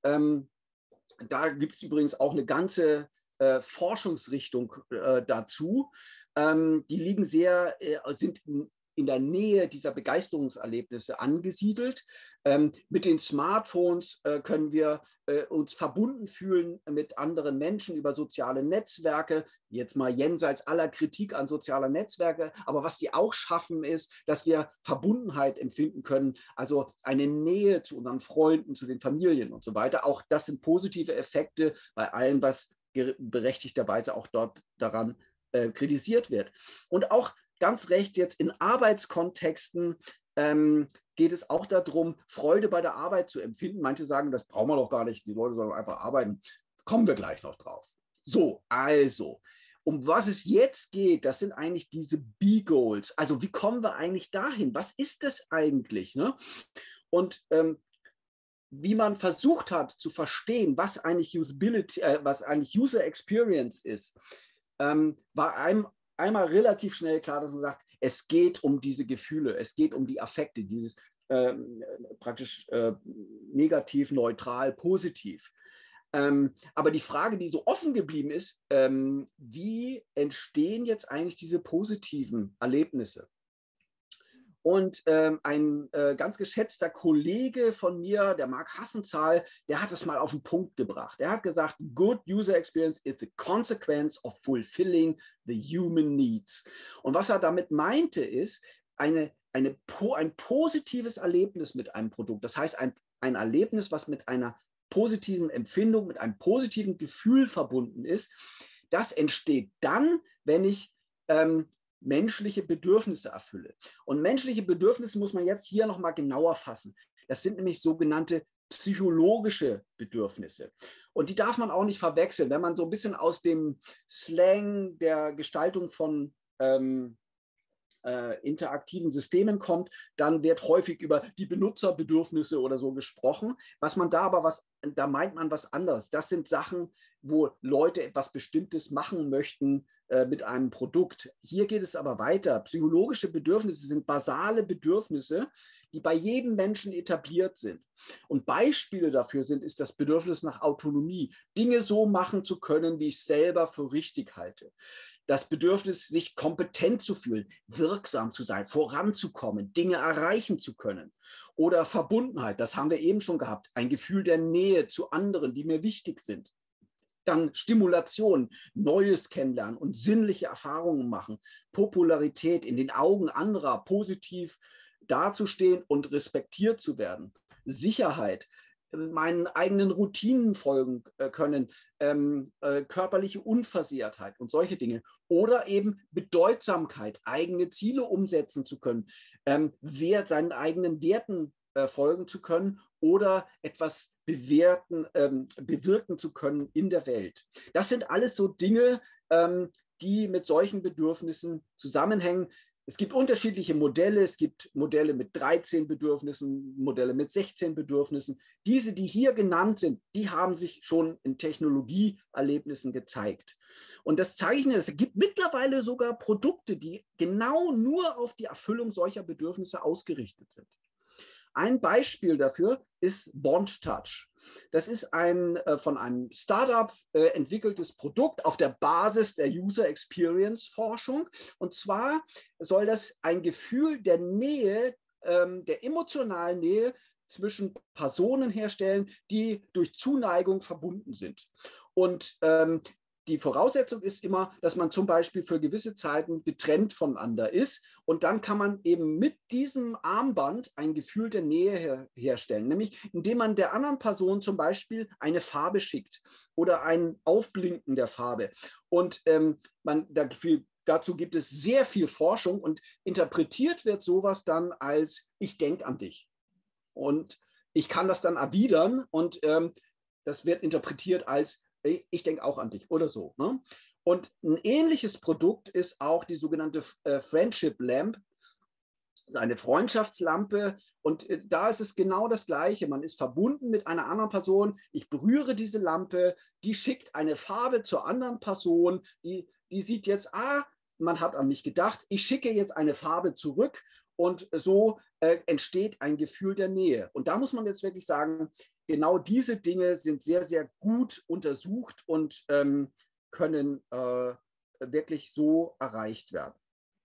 Speaker 2: Da gibt es übrigens auch eine ganze Forschungsrichtung dazu. Die liegen sind in der Nähe dieser Begeisterungserlebnisse angesiedelt. Mit den Smartphones können wir uns verbunden fühlen mit anderen Menschen über soziale Netzwerke. Jetzt mal jenseits aller Kritik an sozialer Netzwerke. Aber was die auch schaffen, ist, dass wir Verbundenheit empfinden können, also eine Nähe zu unseren Freunden, zu den Familien und so weiter. Auch das sind positive Effekte bei allem, was berechtigterweise auch dort daran kritisiert wird. Und auch ganz recht jetzt in Arbeitskontexten geht es auch darum, Freude bei der Arbeit zu empfinden. Manche sagen, das brauchen wir doch gar nicht, die Leute sollen einfach arbeiten. Kommen wir gleich noch drauf. So, also, um was es jetzt geht, das sind eigentlich diese B-Goals. Also wie kommen wir eigentlich dahin? Was ist das eigentlich? Ne? Und wie man versucht hat zu verstehen, was eigentlich Usability, was eigentlich User Experience ist, war einmal relativ schnell klar, dass man sagt, es geht um diese Gefühle, es geht um die Affekte, dieses praktisch negativ, neutral, positiv. Aber die Frage, die so offen geblieben ist, wie entstehen jetzt eigentlich diese positiven Erlebnisse? Und ein ganz geschätzter Kollege von mir, der Mark Hassenzahl, der hat es mal auf den Punkt gebracht. Er hat gesagt, good user experience is a consequence of fulfilling the human needs. Und was er damit meinte, ist ein positives Erlebnis mit einem Produkt. Das heißt, ein Erlebnis, was mit einer positiven Empfindung, mit einem positiven Gefühl verbunden ist. Das entsteht dann, wenn ich menschliche Bedürfnisse erfülle. Und menschliche Bedürfnisse muss man jetzt hier nochmal genauer fassen. Das sind nämlich sogenannte psychologische Bedürfnisse. Und die darf man auch nicht verwechseln. Wenn man so ein bisschen aus dem Slang der Gestaltung von interaktiven Systemen kommt, dann wird häufig über die Benutzerbedürfnisse oder so gesprochen. Da meint man was anderes. Das sind Sachen, wo Leute etwas Bestimmtes machen möchten mit einem Produkt. Hier geht es aber weiter. Psychologische Bedürfnisse sind basale Bedürfnisse, die bei jedem Menschen etabliert sind. Und Beispiele dafür ist das Bedürfnis nach Autonomie, Dinge so machen zu können, wie ich es selber für richtig halte. Das Bedürfnis, sich kompetent zu fühlen, wirksam zu sein, voranzukommen, Dinge erreichen zu können. Oder Verbundenheit, das haben wir eben schon gehabt, ein Gefühl der Nähe zu anderen, die mir wichtig sind. Dann Stimulation, Neues kennenlernen und sinnliche Erfahrungen machen. Popularität, in den Augen anderer positiv dazustehen und respektiert zu werden. Sicherheit, meinen eigenen Routinen folgen können, körperliche Unversehrtheit und solche Dinge. Oder eben Bedeutsamkeit, eigene Ziele umsetzen zu können, seinen eigenen Werten folgen zu können oder etwas bewirken zu können in der Welt. Das sind alles so Dinge, die mit solchen Bedürfnissen zusammenhängen. Es gibt unterschiedliche Modelle. Es gibt Modelle mit 13 Bedürfnissen, Modelle mit 16 Bedürfnissen. Diese, die hier genannt sind, die haben sich schon in Technologieerlebnissen gezeigt. Und das Zeichen ist, es gibt mittlerweile sogar Produkte, die genau nur auf die Erfüllung solcher Bedürfnisse ausgerichtet sind. Ein Beispiel dafür ist BondTouch. Das ist ein von einem Startup entwickeltes Produkt auf der Basis der User Experience Forschung. Und zwar soll das ein Gefühl der Nähe der emotionalen Nähe zwischen Personen herstellen, die durch Zuneigung verbunden sind. Und die Voraussetzung ist immer, dass man zum Beispiel für gewisse Zeiten getrennt voneinander ist. Und dann kann man eben mit diesem Armband ein Gefühl der Nähe herstellen, nämlich indem man der anderen Person zum Beispiel eine Farbe schickt oder ein Aufblinken der Farbe. Und dazu gibt es sehr viel Forschung und interpretiert wird sowas dann als ich denke an dich. Und ich kann das dann erwidern und das wird interpretiert als ich denke auch an dich oder so. Ne? Und ein ähnliches Produkt ist auch die sogenannte Friendship Lamp, das ist eine Freundschaftslampe. Und da ist es genau das Gleiche. Man ist verbunden mit einer anderen Person. Ich berühre diese Lampe, die schickt eine Farbe zur anderen Person, die sieht jetzt, man hat an mich gedacht, ich schicke jetzt eine Farbe zurück und so entsteht ein Gefühl der Nähe. Und da muss man jetzt wirklich sagen, genau diese Dinge sind sehr, sehr gut untersucht und können wirklich so erreicht werden.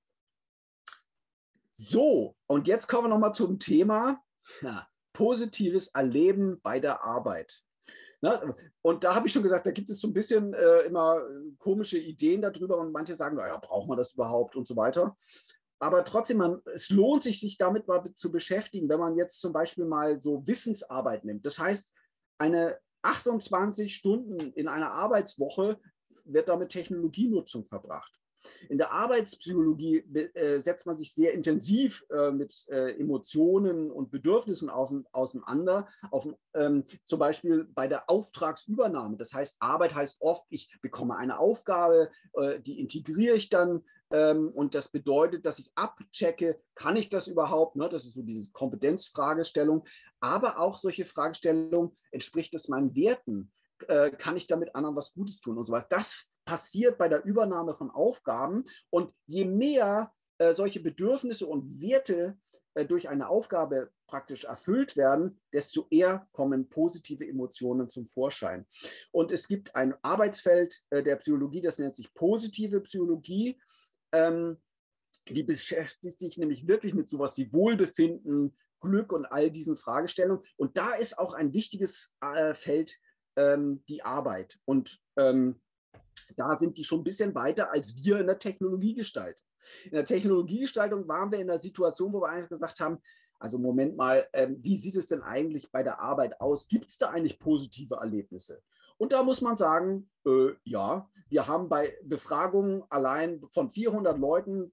Speaker 2: So, und jetzt kommen wir nochmal zum Thema positives Erleben bei der Arbeit. Ne? Und da habe ich schon gesagt, da gibt es so ein bisschen immer komische Ideen darüber und manche sagen, naja, braucht man das überhaupt und so weiter. Aber trotzdem, es lohnt sich damit mal zu beschäftigen, wenn man jetzt zum Beispiel mal so Wissensarbeit nimmt. Das heißt, eine 28 Stunden in einer Arbeitswoche wird damit Technologienutzung verbracht. In der Arbeitspsychologie setzt man sich sehr intensiv mit Emotionen und Bedürfnissen auseinander, zum Beispiel bei der Auftragsübernahme. Das heißt, Arbeit heißt oft, ich bekomme eine Aufgabe, die integriere ich dann und das bedeutet, dass ich abchecke, kann ich das überhaupt? Ne? Das ist so diese Kompetenzfragestellung, aber auch solche Fragestellungen, entspricht es meinen Werten? Kann ich damit anderen was Gutes tun und so was? Das passiert bei der Übernahme von Aufgaben und je mehr solche Bedürfnisse und Werte durch eine Aufgabe praktisch erfüllt werden, desto eher kommen positive Emotionen zum Vorschein. Und es gibt ein Arbeitsfeld der Psychologie, das nennt sich positive Psychologie. Die beschäftigt sich nämlich wirklich mit sowas wie Wohlbefinden, Glück und all diesen Fragestellungen. Und da ist auch ein wichtiges Feld die Arbeit. Und da sind die schon ein bisschen weiter als wir in der Technologiegestaltung. In der Technologiegestaltung waren wir in der Situation, wo wir einfach gesagt haben, also Moment mal, wie sieht es denn eigentlich bei der Arbeit aus? Gibt es da eigentlich positive Erlebnisse? Und da muss man sagen, ja, wir haben bei Befragungen allein von 400 Leuten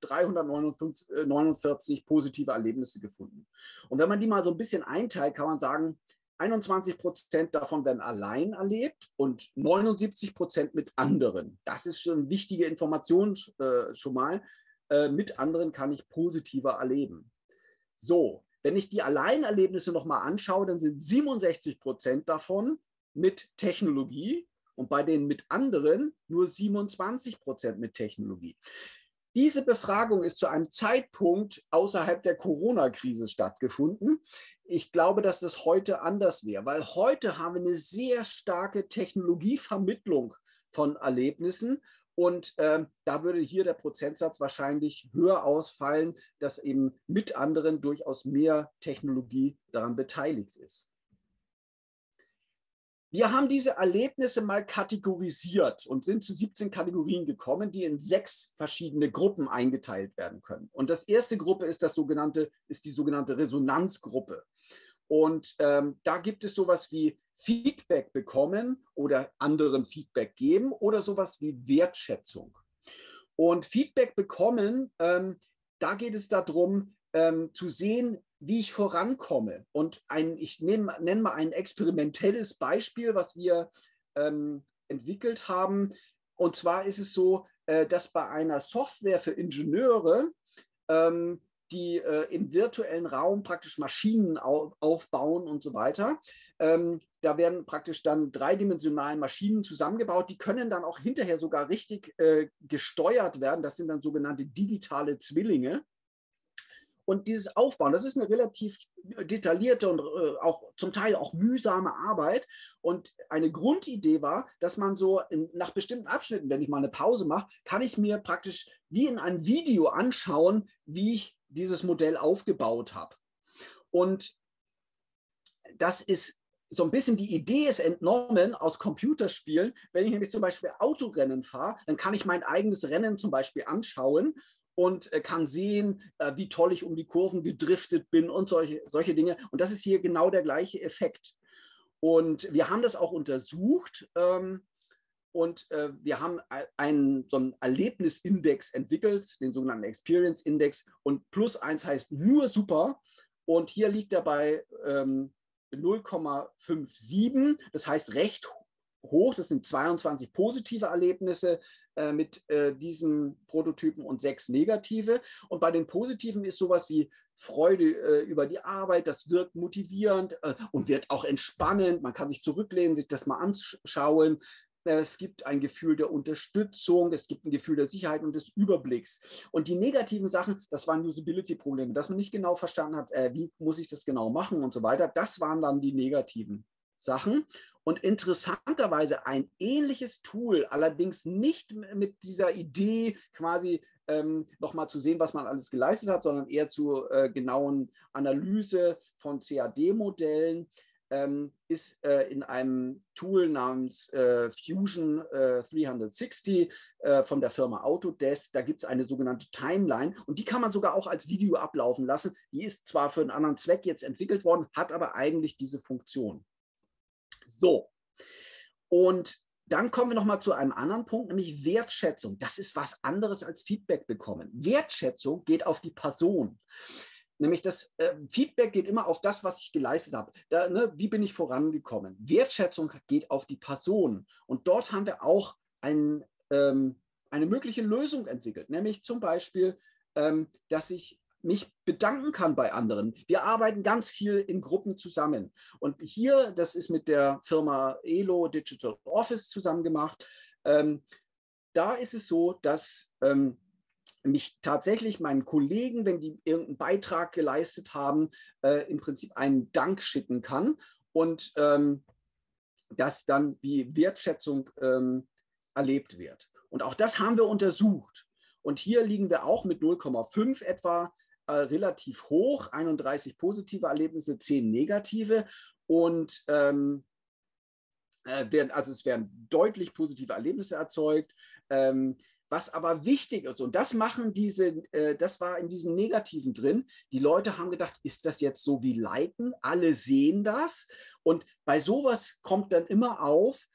Speaker 2: 349 positive Erlebnisse gefunden. Und wenn man die mal so ein bisschen einteilt, kann man sagen, 21% davon werden allein erlebt und 79% mit anderen. Das ist schon eine wichtige Information schon mal. Mit anderen kann ich positiver erleben. So, wenn ich die Alleinerlebnisse nochmal anschaue, dann sind 67% davon mit Technologie und bei den mit anderen nur 27% mit Technologie. Diese Befragung ist zu einem Zeitpunkt außerhalb der Corona-Krise stattgefunden. Ich glaube, dass das heute anders wäre, weil heute haben wir eine sehr starke Technologievermittlung von Erlebnissen und da würde hier der Prozentsatz wahrscheinlich höher ausfallen, dass eben mit anderen durchaus mehr Technologie daran beteiligt ist. Wir haben diese Erlebnisse mal kategorisiert und sind zu 17 Kategorien gekommen, die in 6 verschiedene Gruppen eingeteilt werden können. Und das erste Gruppe ist die sogenannte Resonanzgruppe. Und da gibt es sowas wie Feedback bekommen oder anderen Feedback geben oder sowas wie Wertschätzung. Und Feedback bekommen, da geht es darum, zu sehen, wie ich vorankomme. Und ich nenne mal ein experimentelles Beispiel, was wir entwickelt haben. Und zwar ist es so, dass bei einer Software für Ingenieure, die im virtuellen Raum praktisch Maschinen aufbauen und so weiter, da werden praktisch dann dreidimensionale Maschinen zusammengebaut. Die können dann auch hinterher sogar richtig gesteuert werden. Das sind dann sogenannte digitale Zwillinge. Und dieses Aufbauen, das ist eine relativ detaillierte und auch zum Teil auch mühsame Arbeit. Und eine Grundidee war, dass man so nach bestimmten Abschnitten, wenn ich mal eine Pause mache, kann ich mir praktisch wie in einem Video anschauen, wie ich dieses Modell aufgebaut habe. Und das ist so ein bisschen, die Idee ist entnommen aus Computerspielen. Wenn ich nämlich zum Beispiel Autorennen fahre, dann kann ich mein eigenes Rennen zum Beispiel anschauen und kann sehen, wie toll ich um die Kurven gedriftet bin und solche Dinge. Und das ist hier genau der gleiche Effekt. Und wir haben das auch untersucht. Und wir haben so einen Erlebnisindex entwickelt, den sogenannten Experience Index. Und +1 heißt nur super. Und hier liegt er bei 0,57. Das heißt recht hoch. Das sind 22 positive Erlebnisse mit diesem Prototypen und 6 negative. Und bei den positiven ist sowas wie Freude über die Arbeit, das wirkt motivierend und wird auch entspannend. Man kann sich zurücklehnen, sich das mal anschauen. Es gibt ein Gefühl der Unterstützung, es gibt ein Gefühl der Sicherheit und des Überblicks. Und die negativen Sachen, das waren Usability-Probleme, dass man nicht genau verstanden hat, wie muss ich das genau machen und so weiter. Das waren dann die negativen Sachen. Und interessanterweise ein ähnliches Tool, allerdings nicht mit dieser Idee quasi nochmal zu sehen, was man alles geleistet hat, sondern eher zur genauen Analyse von CAD-Modellen, ist in einem Tool namens Fusion 360 von der Firma Autodesk. Da gibt es eine sogenannte Timeline und die kann man sogar auch als Video ablaufen lassen. Die ist zwar für einen anderen Zweck jetzt entwickelt worden, hat aber eigentlich diese Funktion. So, und dann kommen wir nochmal zu einem anderen Punkt, nämlich Wertschätzung. Das ist was anderes als Feedback bekommen. Wertschätzung geht auf die Person. Nämlich das Feedback geht immer auf das, was ich geleistet habe. Wie bin ich vorangekommen? Wertschätzung geht auf die Person. Und dort haben wir auch eine mögliche Lösung entwickelt. Nämlich zum Beispiel, dass ich mich bedanken kann bei anderen. Wir arbeiten ganz viel in Gruppen zusammen. Und hier, das ist mit der Firma Elo Digital Office zusammen gemacht, da ist es so, dass mich tatsächlich meinen Kollegen, wenn die irgendeinen Beitrag geleistet haben, im Prinzip einen Dank schicken kann und dass dann die Wertschätzung erlebt wird. Und auch das haben wir untersucht. Und hier liegen wir auch mit 0,5 etwa relativ hoch, 31 positive Erlebnisse, 10 negative. Und es werden deutlich positive Erlebnisse erzeugt. Was aber wichtig ist, und das war in diesen Negativen drin, die Leute haben gedacht, ist das jetzt so wie Liken? Alle sehen das. Und bei sowas kommt dann immer auf,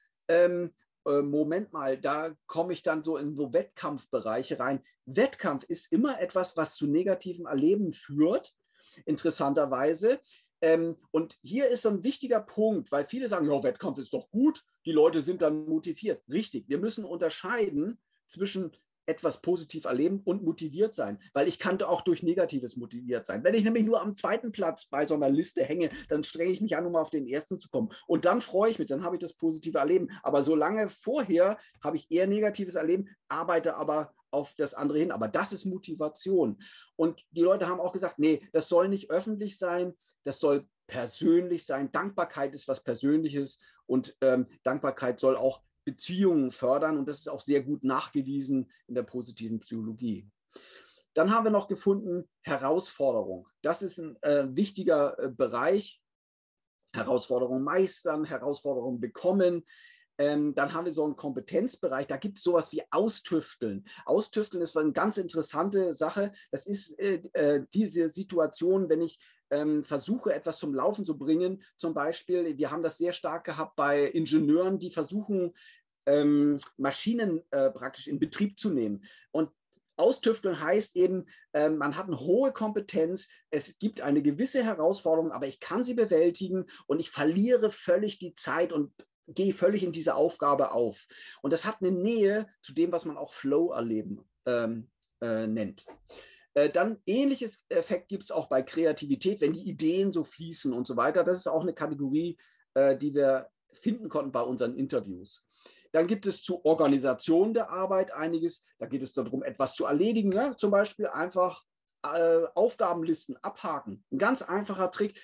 Speaker 2: Moment mal, da komme ich dann so in so Wettkampfbereiche rein. Wettkampf ist immer etwas, was zu negativem Erleben führt, interessanterweise. Und hier ist so ein wichtiger Punkt, weil viele sagen, ja, Wettkampf ist doch gut, die Leute sind dann motiviert. Richtig, wir müssen unterscheiden zwischen etwas positiv erleben und motiviert sein, weil ich kann auch durch Negatives motiviert sein. Wenn ich nämlich nur am 2. Platz bei so einer Liste hänge, dann strenge ich mich an, um auf den 1. zu kommen. Und dann freue ich mich, dann habe ich das positive Erleben. Aber solange vorher habe ich eher negatives Erleben, arbeite aber auf das andere hin. Aber das ist Motivation. Und die Leute haben auch gesagt, nee, das soll nicht öffentlich sein, das soll persönlich sein. Dankbarkeit ist was Persönliches und Dankbarkeit soll auch Beziehungen fördern und das ist auch sehr gut nachgewiesen in der positiven Psychologie. Dann haben wir noch gefunden, Herausforderung. Das ist ein wichtiger Bereich. Herausforderungen meistern, Herausforderungen bekommen. Dann haben wir so einen Kompetenzbereich, da gibt es sowas wie Austüfteln. Austüfteln ist eine ganz interessante Sache. Das ist diese Situation, wenn ich versuche, etwas zum Laufen zu bringen. Zum Beispiel, wir haben das sehr stark gehabt bei Ingenieuren, die versuchen, Maschinen praktisch in Betrieb zu nehmen. Und Austüfteln heißt eben, man hat eine hohe Kompetenz, es gibt eine gewisse Herausforderung, aber ich kann sie bewältigen und ich verliere völlig die Zeit und gehe völlig in diese Aufgabe auf. Und das hat eine Nähe zu dem, was man auch Flow-Erleben nennt. Dann ähnliches Effekt gibt es auch bei Kreativität, wenn die Ideen so fließen und so weiter. Das ist auch eine Kategorie, die wir finden konnten bei unseren Interviews. Dann gibt es zur Organisation der Arbeit einiges. Da geht es darum, etwas zu erledigen. Ne? Zum Beispiel einfach Aufgabenlisten abhaken. Ein ganz einfacher Trick.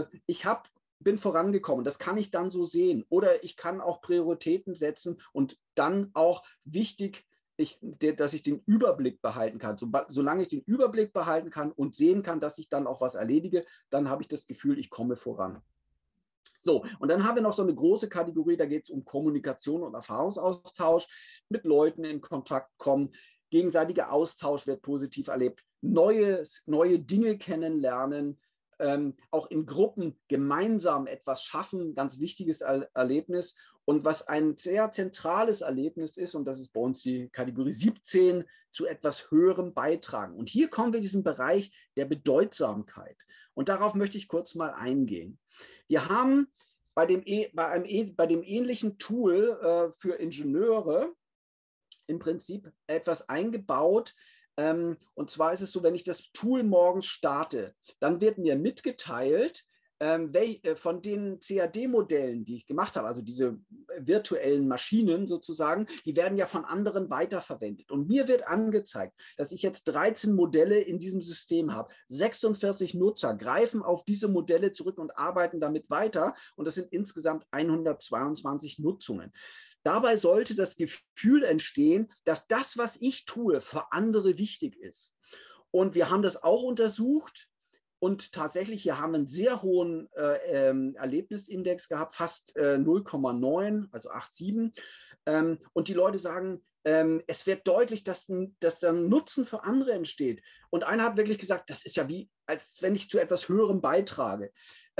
Speaker 2: Bin vorangekommen. Das kann ich dann so sehen. Oder ich kann auch Prioritäten setzen und dann auch wichtig dass ich den Überblick behalten kann. Solange ich den Überblick behalten kann und sehen kann, dass ich dann auch was erledige, dann habe ich das Gefühl, ich komme voran. So, und dann haben wir noch so eine große Kategorie, da geht es um Kommunikation und Erfahrungsaustausch, mit Leuten in Kontakt kommen, gegenseitiger Austausch wird positiv erlebt, neue Dinge kennenlernen, auch in Gruppen gemeinsam etwas schaffen, ganz wichtiges Erlebnis. Und was ein sehr zentrales Erlebnis ist, und das ist bei uns die Kategorie 17, zu etwas Höherem beitragen. Und hier kommen wir in diesen Bereich der Bedeutsamkeit. Und darauf möchte ich kurz mal eingehen. Wir haben bei dem ähnlichen Tool für Ingenieure im Prinzip etwas eingebaut. Und zwar ist es so, wenn ich das Tool morgens starte, dann wird mir mitgeteilt, von den CAD-Modellen, die ich gemacht habe, also diese virtuellen Maschinen sozusagen, die werden ja von anderen weiterverwendet. Und mir wird angezeigt, dass ich jetzt 13 Modelle in diesem System habe. 46 Nutzer greifen auf diese Modelle zurück und arbeiten damit weiter. Und das sind insgesamt 122 Nutzungen. Dabei sollte das Gefühl entstehen, dass das, was ich tue, für andere wichtig ist. Und wir haben das auch untersucht. Und tatsächlich, hier haben wir einen sehr hohen Erlebnisindex gehabt, fast 0,9, also 8,7. Und die Leute sagen, es wird deutlich, dass dann Nutzen für andere entsteht. Und einer hat wirklich gesagt, das ist ja wie, als wenn ich zu etwas Höherem beitrage.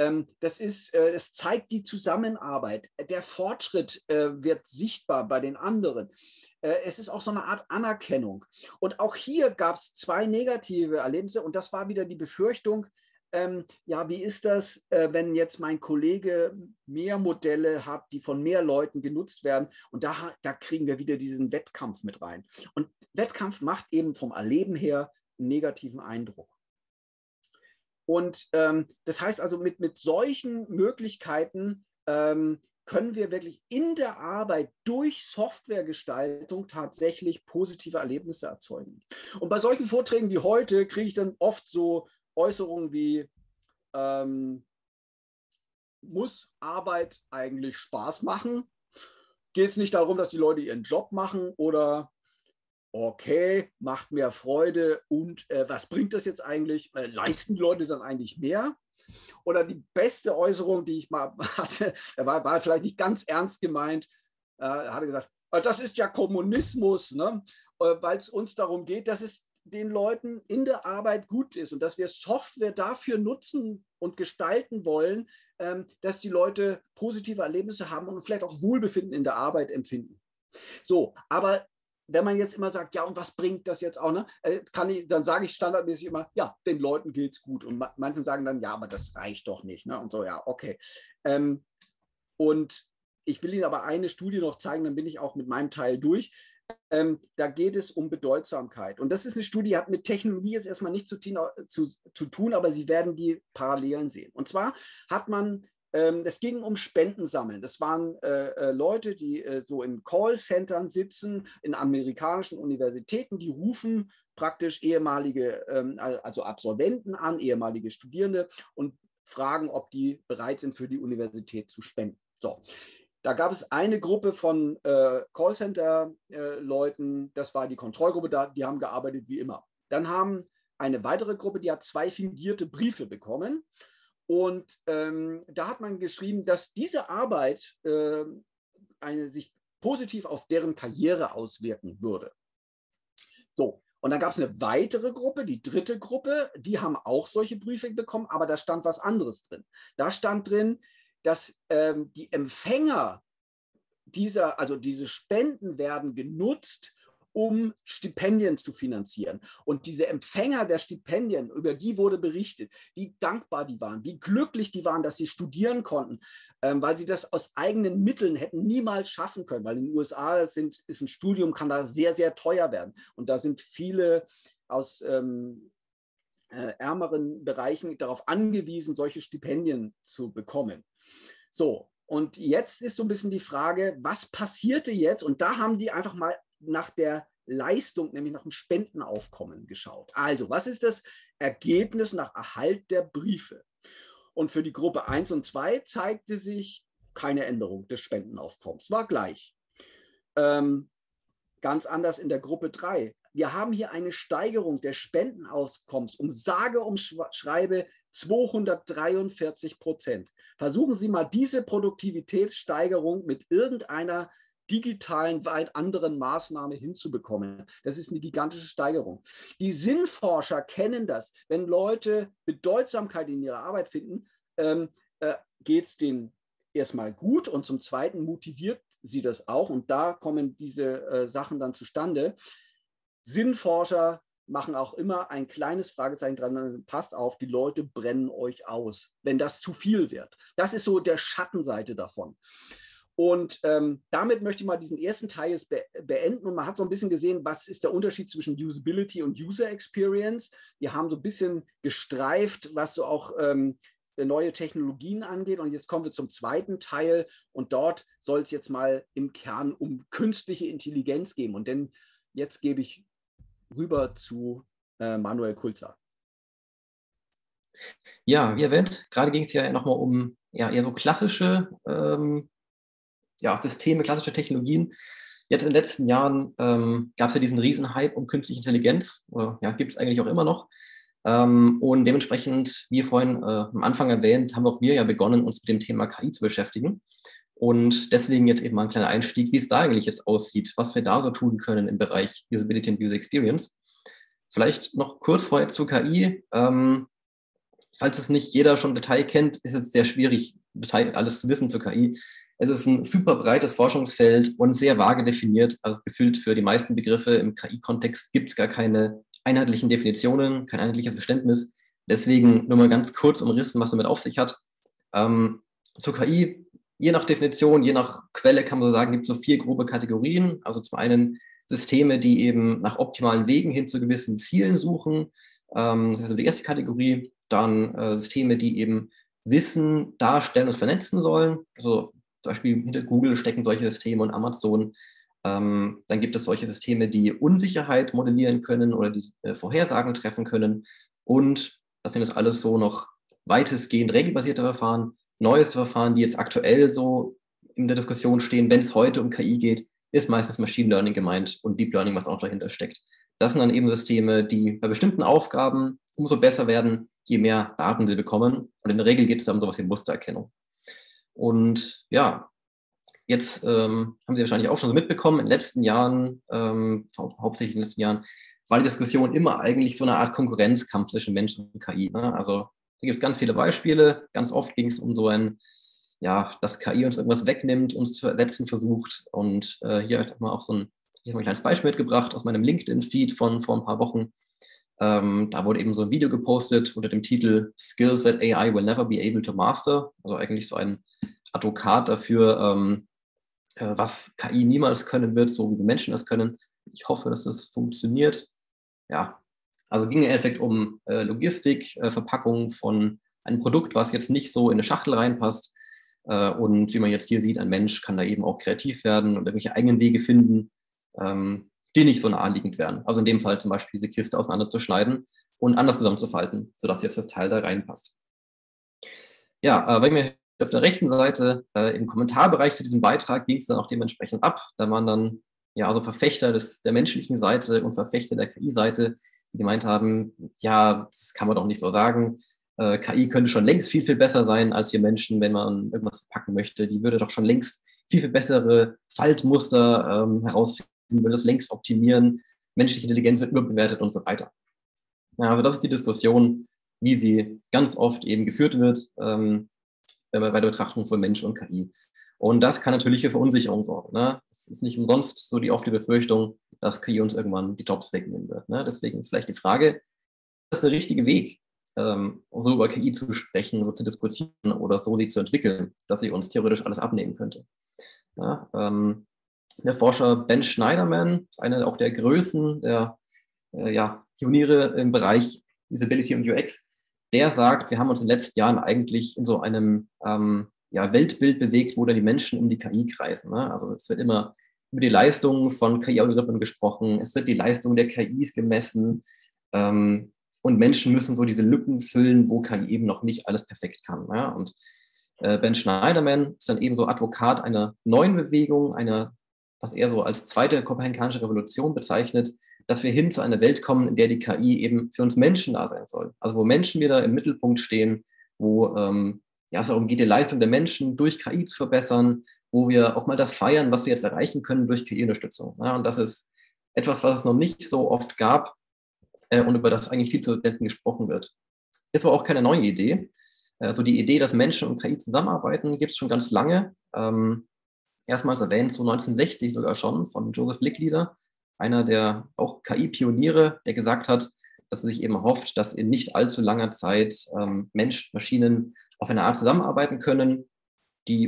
Speaker 2: Es zeigt die Zusammenarbeit. Der Fortschritt wird sichtbar bei den anderen. Es ist auch so eine Art Anerkennung. Und auch hier gab es 2 negative Erlebnisse. Und das war wieder die Befürchtung, ja, wie ist das, wenn jetzt mein Kollege mehr Modelle hat, die von mehr Leuten genutzt werden? Und da kriegen wir wieder diesen Wettkampf mit rein. Und Wettkampf macht eben vom Erleben her einen negativen Eindruck. Und das heißt also, mit solchen Möglichkeiten können wir wirklich in der Arbeit durch Softwaregestaltung tatsächlich positive Erlebnisse erzeugen. Und bei solchen Vorträgen wie heute kriege ich dann oft so Äußerungen wie, muss Arbeit eigentlich Spaß machen? Geht es nicht darum, dass die Leute ihren Job machen oder okay, macht mehr Freude und was bringt das jetzt eigentlich? Leisten die Leute dann eigentlich mehr? Oder die beste Äußerung, die ich mal hatte, war vielleicht nicht ganz ernst gemeint, hat gesagt, das ist ja Kommunismus, ne? Weil es uns darum geht, dass es den Leuten in der Arbeit gut ist und dass wir Software dafür nutzen und gestalten wollen, dass die Leute positive Erlebnisse haben und vielleicht auch Wohlbefinden in der Arbeit empfinden. So, aber wenn man jetzt immer sagt, ja, und was bringt das jetzt auch, ne? Dann sage ich standardmäßig immer, ja, den Leuten geht es gut. Und manche sagen dann, ja, aber das reicht doch nicht. Ne? Und so, ja, okay. Und ich will Ihnen aber eine Studie noch zeigen, dann bin ich auch mit meinem Teil durch. Da geht es um Bedeutsamkeit. Und das ist eine Studie, die hat mit Technologie jetzt erstmal nichts zu tun, aber Sie werden die Parallelen sehen. Und zwar hat man es ging um Spendensammeln. Das waren Leute, die so in Callcentern sitzen, in amerikanischen Universitäten, die rufen praktisch ehemalige, also Absolventen an, ehemalige Studierende und fragen, ob die bereit sind, für die Universität zu spenden. So. Da gab es eine Gruppe von Callcenter-Leuten, das war die Kontrollgruppe, die haben gearbeitet wie immer. Dann haben eine weitere Gruppe, die hat 2 fingierte Briefe bekommen. Und da hat man geschrieben, dass diese Arbeit sich positiv auf deren Karriere auswirken würde. So, und dann gab es eine weitere Gruppe, die 3. Gruppe, die haben auch solche Briefe bekommen, aber da stand was anderes drin. Da stand drin, dass die Empfänger diese Spenden werden genutzt, um Stipendien zu finanzieren. Und diese Empfänger der Stipendien, über die wurde berichtet, wie dankbar die waren, wie glücklich die waren, dass sie studieren konnten, weil sie das aus eigenen Mitteln hätten niemals schaffen können, weil in den USA ist ein Studium, kann da sehr, sehr teuer werden. Und da sind viele aus ärmeren Bereichen darauf angewiesen, solche Stipendien zu bekommen. So, und jetzt ist so ein bisschen die Frage, was passierte jetzt? Und da haben die einfach mal nach der Leistung, nämlich nach dem Spendenaufkommen geschaut. Also, was ist das Ergebnis nach Erhalt der Briefe? Und für die Gruppe 1 und 2 zeigte sich keine Änderung des Spendenaufkommens, war gleich. ganz anders in der Gruppe 3. Wir haben hier eine Steigerung des Spendenauskommens um sage und schreibe 243%. Versuchen Sie mal diese Produktivitätssteigerung mit irgendeiner digitalen, weit anderen Maßnahme hinzubekommen. Das ist eine gigantische Steigerung. Die Sinnforscher kennen das. Wenn Leute Bedeutsamkeit in ihrer Arbeit finden, geht es denen erstmal gut und zum Zweiten motiviert sie das auch. Und da kommen diese Sachen dann zustande. Sinnforscher machen auch immer ein kleines Fragezeichen dran, passt auf, die Leute brennen euch aus, wenn das zu viel wird. Das ist so der Schattenseite davon. Und damit möchte ich mal diesen ersten Teil jetzt beenden. Und man hat so ein bisschen gesehen, was ist der Unterschied zwischen Usability und User Experience. Wir haben so ein bisschen gestreift, was so auch neue Technologien angeht. Und jetzt kommen wir zum zweiten Teil. Und dort soll es jetzt mal im Kern um künstliche Intelligenz gehen. Und denn jetzt gebe ich rüber zu Manuel Kulzer.
Speaker 3: Ja, wie erwähnt, gerade ging es ja nochmal um eher so klassische Systeme, klassische Technologien. Jetzt in den letzten Jahren gab es ja diesen Riesenhype um künstliche Intelligenz, gibt es eigentlich auch immer noch. Und dementsprechend, wie vorhin am Anfang erwähnt, haben auch wir ja begonnen, uns mit dem Thema KI zu beschäftigen. Und deswegen jetzt eben mal ein kleiner Einstieg, wie es da eigentlich jetzt aussieht, was wir da so tun können im Bereich Usability und User Experience. Vielleicht noch kurz vorher zur KI. Falls es nicht jeder schon im Detail kennt, ist es sehr schwierig, im Detail alles zu wissen zur KI. Es ist ein super breites Forschungsfeld und sehr vage definiert. Also gefühlt für die meisten Begriffe im KI-Kontext gibt es gar keine einheitlichen Definitionen, kein einheitliches Verständnis. Deswegen nur mal ganz kurz umrissen, was damit auf sich hat. Zur KI, je nach Definition, je nach Quelle kann man so sagen, gibt es so 4 grobe Kategorien. Also zum einen Systeme, die eben nach optimalen Wegen hin zu gewissen Zielen suchen. Das ist also die erste Kategorie. Dann Systeme, die eben Wissen darstellen und vernetzen sollen. Also zum Beispiel hinter Google stecken solche Systeme und Amazon. Dann gibt es solche Systeme, die Unsicherheit modellieren können oder die Vorhersagen treffen können. Und das sind jetzt alles so noch weitestgehend regelbasierte Verfahren. Neueste Verfahren, die jetzt aktuell so in der Diskussion stehen, wenn es heute um KI geht, ist meistens Machine Learning gemeint und Deep Learning, was auch dahinter steckt. Das sind dann eben Systeme, die bei bestimmten Aufgaben umso besser werden, je mehr Daten sie bekommen. Und in der Regel geht es um sowas wie Mustererkennung. Und ja, jetzt haben Sie wahrscheinlich auch schon so mitbekommen, in den letzten Jahren, hauptsächlich in den letzten Jahren, war die Diskussion immer eigentlich so eine Art Konkurrenzkampf zwischen Menschen und KI. Ne? Also da gibt es ganz viele Beispiele. Ganz oft ging es um so dass KI uns irgendwas wegnimmt, uns zu ersetzen versucht. Und hier habe ich mal auch ein kleines Beispiel mitgebracht aus meinem LinkedIn-Feed von vor ein paar Wochen. Da wurde eben so ein Video gepostet unter dem Titel Skills that AI will never be able to master. Also eigentlich so ein Advokat dafür, was KI niemals können wird, so wie wir Menschen es können. Ich hoffe, dass das funktioniert. Ja, also ging im Endeffekt um Logistik, Verpackung von einem Produkt, was jetzt nicht so in eine Schachtel reinpasst. Und wie man jetzt hier sieht, ein Mensch kann da eben auch kreativ werden und irgendwelche eigenen Wege finden, die nicht so naheliegend wären. Also in dem Fall zum Beispiel diese Kiste auseinanderzuschneiden und anders zusammenzufalten, sodass jetzt das Teil da reinpasst. Ja, bei mir auf der rechten Seite im Kommentarbereich zu diesem Beitrag ging es dann auch dementsprechend ab. Da waren dann also Verfechter der menschlichen Seite und Verfechter der KI-Seite, die gemeint haben, ja, das kann man doch nicht so sagen. KI könnte schon längst viel, viel besser sein als wir Menschen, wenn man irgendwas verpacken möchte. Die würde doch schon längst viel, viel bessere Faltmuster herausfinden, würde das längst optimieren. Menschliche Intelligenz wird überbewertet und so weiter. Ja, also das ist die Diskussion, wie sie ganz oft eben geführt wird bei der Betrachtung von Mensch und KI. Und das kann natürlich für Verunsicherung sorgen. Ne? Es ist nicht umsonst so oft die Befürchtung, dass KI uns irgendwann die Jobs wegnehmen wird. Ne? Deswegen ist vielleicht die Frage, ist das der richtige Weg, so über KI zu sprechen, so zu diskutieren oder so sie zu entwickeln, dass sie uns theoretisch alles abnehmen könnte. Ja, der Forscher Ben Schneiderman ist einer auch der Größen der Pioniere im Bereich Usability und UX. Der sagt, wir haben uns in den letzten Jahren eigentlich in so einem Weltbild bewegt, wo dann die Menschen um die KI kreisen. Ne? Also es wird immer über die Leistung von KI-Algorithmen gesprochen, es wird die Leistung der KIs gemessen und Menschen müssen so diese Lücken füllen, wo KI eben noch nicht alles perfekt kann. Ja? Und Ben Schneiderman ist dann eben so Advokat einer neuen Bewegung, einer was er so als zweite kopernikanische Revolution bezeichnet, dass wir hin zu einer Welt kommen, in der die KI eben für uns Menschen da sein soll. Also wo Menschen wieder im Mittelpunkt stehen, wo es darum geht, die Leistung der Menschen durch KI zu verbessern, wo wir auch mal das feiern, was wir jetzt erreichen können durch KI-Unterstützung. Ja, und das ist etwas, was es noch nicht so oft gab und über das eigentlich viel zu selten gesprochen wird. Ist aber auch keine neue Idee. Also die Idee, dass Menschen und KI zusammenarbeiten, gibt es schon ganz lange. Erstmals erwähnt, so 1960 sogar schon, von Joseph Licklider, einer der auch KI-Pioniere, der gesagt hat, dass er sich eben hofft, dass in nicht allzu langer Zeit Mensch, Maschinen auf eine Art zusammenarbeiten können, die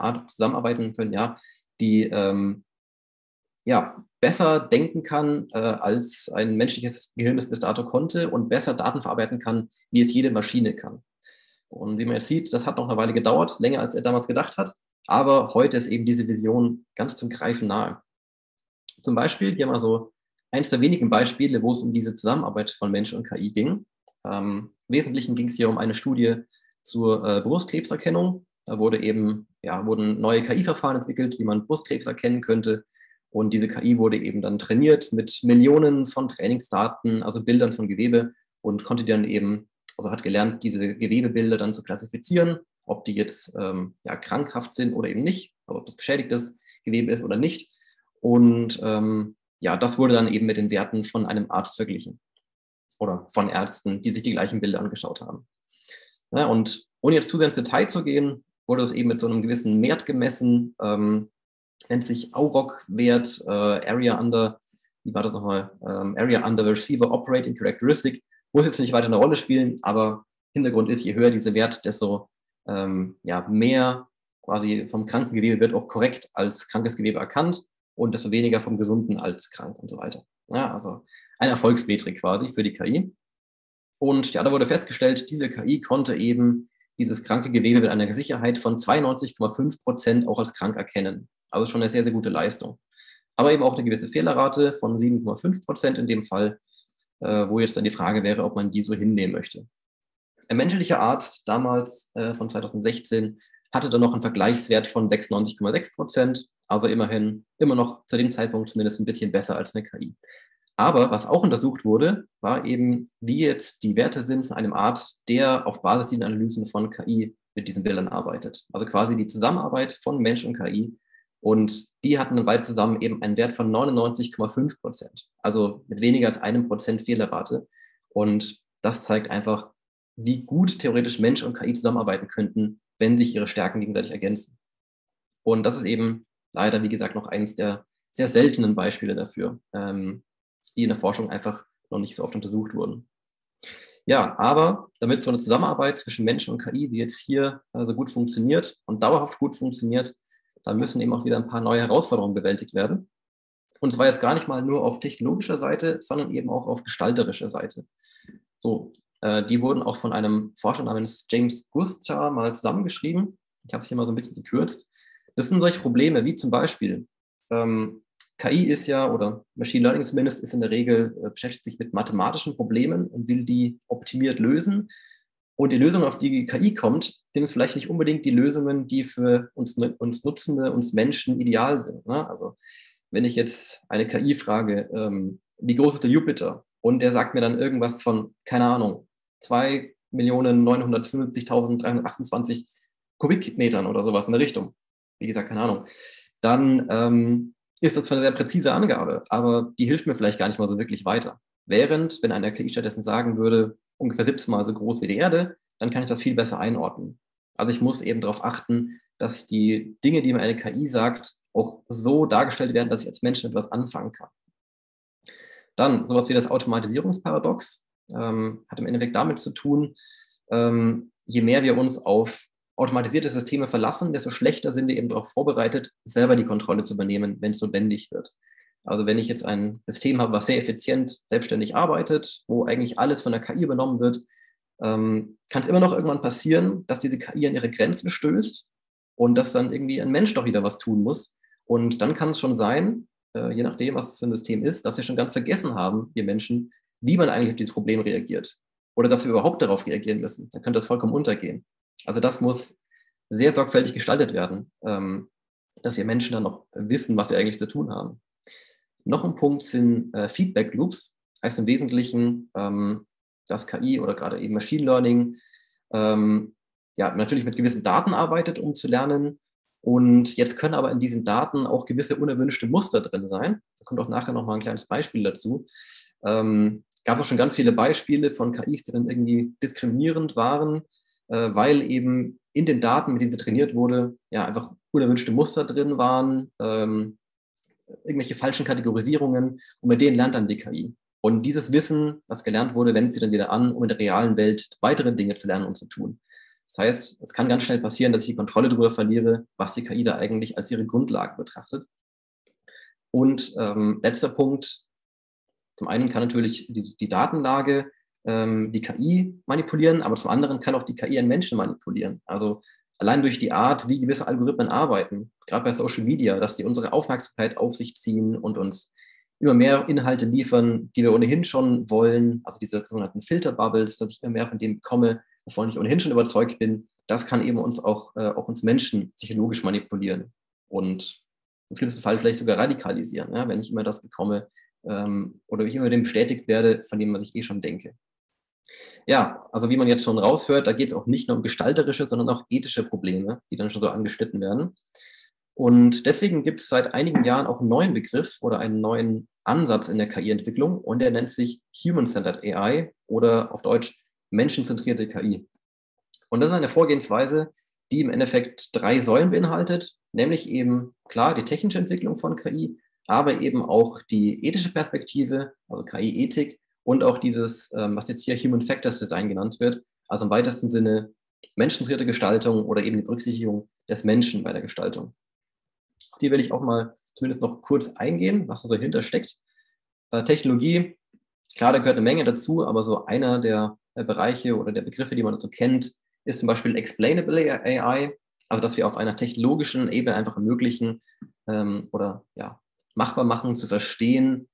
Speaker 3: besser denken kann, als ein menschliches Gehirn es bis dato konnte und besser Daten verarbeiten kann, wie es jede Maschine kann. Und wie man jetzt sieht, das hat noch eine Weile gedauert, länger als er damals gedacht hat, aber heute ist eben diese Vision ganz zum Greifen nahe. Zum Beispiel, hier mal so eins der wenigen Beispiele, wo es um diese Zusammenarbeit von Mensch und KI ging. Im Wesentlichen ging es hier um eine Studie zur Brustkrebserkennung. Da wurden neue KI-Verfahren entwickelt, wie man Brustkrebs erkennen könnte. Und diese KI wurde eben dann trainiert mit Millionen von Trainingsdaten, also Bildern von Gewebe, und konnte dann eben, also hat gelernt, diese Gewebebilder dann zu klassifizieren, ob die jetzt krankhaft sind oder eben nicht, also ob das geschädigtes Gewebe ist oder nicht. Und das wurde dann eben mit den Werten von einem Arzt verglichen oder von Ärzten, die sich die gleichen Bilder angeschaut haben. Ja, und ohne jetzt zu sehr ins Detail zu gehen, wurde es eben mit so einem gewissen Wert gemessen, nennt sich AUROC-Wert, Area Under Receiver Operating Characteristic, muss jetzt nicht weiter eine Rolle spielen, aber Hintergrund ist, je höher dieser Wert, desto mehr quasi vom kranken Gewebe wird auch korrekt als krankes Gewebe erkannt und desto weniger vom gesunden als krank und so weiter. Ja, also eine Erfolgsmetrik quasi für die KI. Und ja, da wurde festgestellt, diese KI konnte eben dieses kranke Gewebe mit einer Sicherheit von 92,5% auch als krank erkennen. Also schon eine sehr, sehr gute Leistung. Aber eben auch eine gewisse Fehlerrate von 7,5% in dem Fall, wo jetzt dann die Frage wäre, ob man die so hinnehmen möchte. Ein menschlicher Arzt damals von 2016 hatte dann noch einen Vergleichswert von 96,6%, also immerhin immer noch zu dem Zeitpunkt zumindest ein bisschen besser als eine KI. Aber was auch untersucht wurde, war eben, wie jetzt die Werte sind von einem Arzt, der auf Basis dieser Analysen von KI mit diesen Bildern arbeitet. Also quasi die Zusammenarbeit von Mensch und KI. Und die hatten dann beide zusammen eben einen Wert von 99,5%. Also mit weniger als 1% Fehlerrate. Und das zeigt einfach, wie gut theoretisch Mensch und KI zusammenarbeiten könnten, wenn sich ihre Stärken gegenseitig ergänzen. Und das ist eben leider, wie gesagt, noch eines der sehr seltenen Beispiele dafür, die in der Forschung einfach noch nicht so oft untersucht wurden. Ja, aber damit so eine Zusammenarbeit zwischen Menschen und KI, wie jetzt hier so gut funktioniert und dauerhaft gut funktioniert, da müssen eben auch wieder ein paar neue Herausforderungen bewältigt werden. Und zwar jetzt gar nicht mal nur auf technologischer Seite, sondern eben auch auf gestalterischer Seite. So, die wurden auch von einem Forscher namens James Gustar mal zusammengeschrieben. Ich habe es hier mal so ein bisschen gekürzt. Das sind solche Probleme wie zum Beispiel, KI ist ja, oder Machine Learning zumindest, ist in der Regel, beschäftigt sich mit mathematischen Problemen und will die optimiert lösen. Und die Lösung, auf die KI kommt, sind es vielleicht nicht unbedingt die Lösungen, die für uns Nutzende, uns Menschen ideal sind. Ne? Also wenn ich jetzt eine KI frage, wie groß ist der Jupiter? Und der sagt mir dann irgendwas von, keine Ahnung, 2.955.328 Kubikmetern oder sowas in der Richtung. Wie gesagt, keine Ahnung. Dann ist das zwar eine sehr präzise Angabe, aber die hilft mir vielleicht gar nicht mal so wirklich weiter. Während, wenn eine KI stattdessen sagen würde, ungefähr 17-mal so groß wie die Erde, dann kann ich das viel besser einordnen. Also ich muss eben darauf achten, dass die Dinge, die mir eine KI sagt, auch so dargestellt werden, dass ich als Mensch etwas anfangen kann. Dann sowas wie das Automatisierungsparadox hat im Endeffekt damit zu tun, je mehr wir uns auf automatisierte Systeme verlassen, desto schlechter sind wir eben darauf vorbereitet, selber die Kontrolle zu übernehmen, wenn es notwendig wird. Also wenn ich jetzt ein System habe, was sehr effizient selbstständig arbeitet, wo eigentlich alles von der KI übernommen wird, kann es immer noch irgendwann passieren, dass diese KI an ihre Grenzen stößt und dass dann irgendwie ein Mensch doch wieder was tun muss. Und dann kann es schon sein, je nachdem, was es für ein System ist, dass wir schon ganz vergessen haben, wir Menschen, wie man eigentlich auf dieses Problem reagiert. Oder dass wir überhaupt darauf reagieren müssen. Dann könnte das vollkommen untergehen. Also das muss sehr sorgfältig gestaltet werden. dass wir Menschen dann noch wissen, was wir eigentlich zu tun haben. Noch ein Punkt sind Feedback Loops, heißt im Wesentlichen, dass KI oder gerade eben Machine Learning ja, natürlich mit gewissen Daten arbeitet, um zu lernen. Und jetzt können aber in diesen Daten auch gewisse unerwünschte Muster drin sein. Da kommt auch nachher nochmal ein kleines Beispiel dazu. Gab es auch schon ganz viele Beispiele von KIs, die dann irgendwie diskriminierend waren, weil eben in den Daten, mit denen sie trainiert wurde, ja einfach unerwünschte Muster drin waren, irgendwelche falschen Kategorisierungen, und mit denen lernt dann die KI. Und dieses Wissen, was gelernt wurde, wendet sie dann wieder an, um in der realen Welt weitere Dinge zu lernen und zu tun. Das heißt, es kann ganz schnell passieren, dass ich die Kontrolle darüber verliere, was die KI da eigentlich als ihre Grundlage betrachtet. Und letzter Punkt, zum einen kann natürlich die Datenlage die KI manipulieren, aber zum anderen kann auch die KI einen Menschen manipulieren. Also allein durch die Art, wie gewisse Algorithmen arbeiten, gerade bei Social Media, dass die unsere Aufmerksamkeit auf sich ziehen und uns immer mehr Inhalte liefern, die wir ohnehin schon wollen, also diese sogenannten Filterbubbles, dass ich immer mehr von dem bekomme, wovon ich ohnehin schon überzeugt bin, das kann eben uns auch uns Menschen psychologisch manipulieren und im schlimmsten Fall vielleicht sogar radikalisieren, ja, wenn ich immer das bekomme oder ich immer dem bestätigt werde, von dem, was ich eh schon denke. Ja, also wie man jetzt schon raushört, da geht es auch nicht nur um gestalterische, sondern auch ethische Probleme, die dann schon so angeschnitten werden. Und deswegen gibt es seit einigen Jahren auch einen neuen Begriff oder einen neuen Ansatz in der KI-Entwicklung, und der nennt sich Human-Centered AI oder auf Deutsch menschenzentrierte KI. Und das ist eine Vorgehensweise, die im Endeffekt 3 Säulen beinhaltet, nämlich eben klar die technische Entwicklung von KI, aber eben auch die ethische Perspektive, also KI-Ethik, und auch dieses, was jetzt hier Human Factors Design genannt wird, also im weitesten Sinne menschenzentrierte Gestaltung oder eben die Berücksichtigung des Menschen bei der Gestaltung. Auf die will ich auch mal zumindest noch kurz eingehen, was da so hinter steckt. Technologie, klar, da gehört eine Menge dazu, aber so einer der Bereiche oder der Begriffe, die man dazu kennt, ist zum Beispiel Explainable AI, also dass wir auf einer technologischen Ebene einfach ermöglichen oder ja, machbar machen, zu verstehen,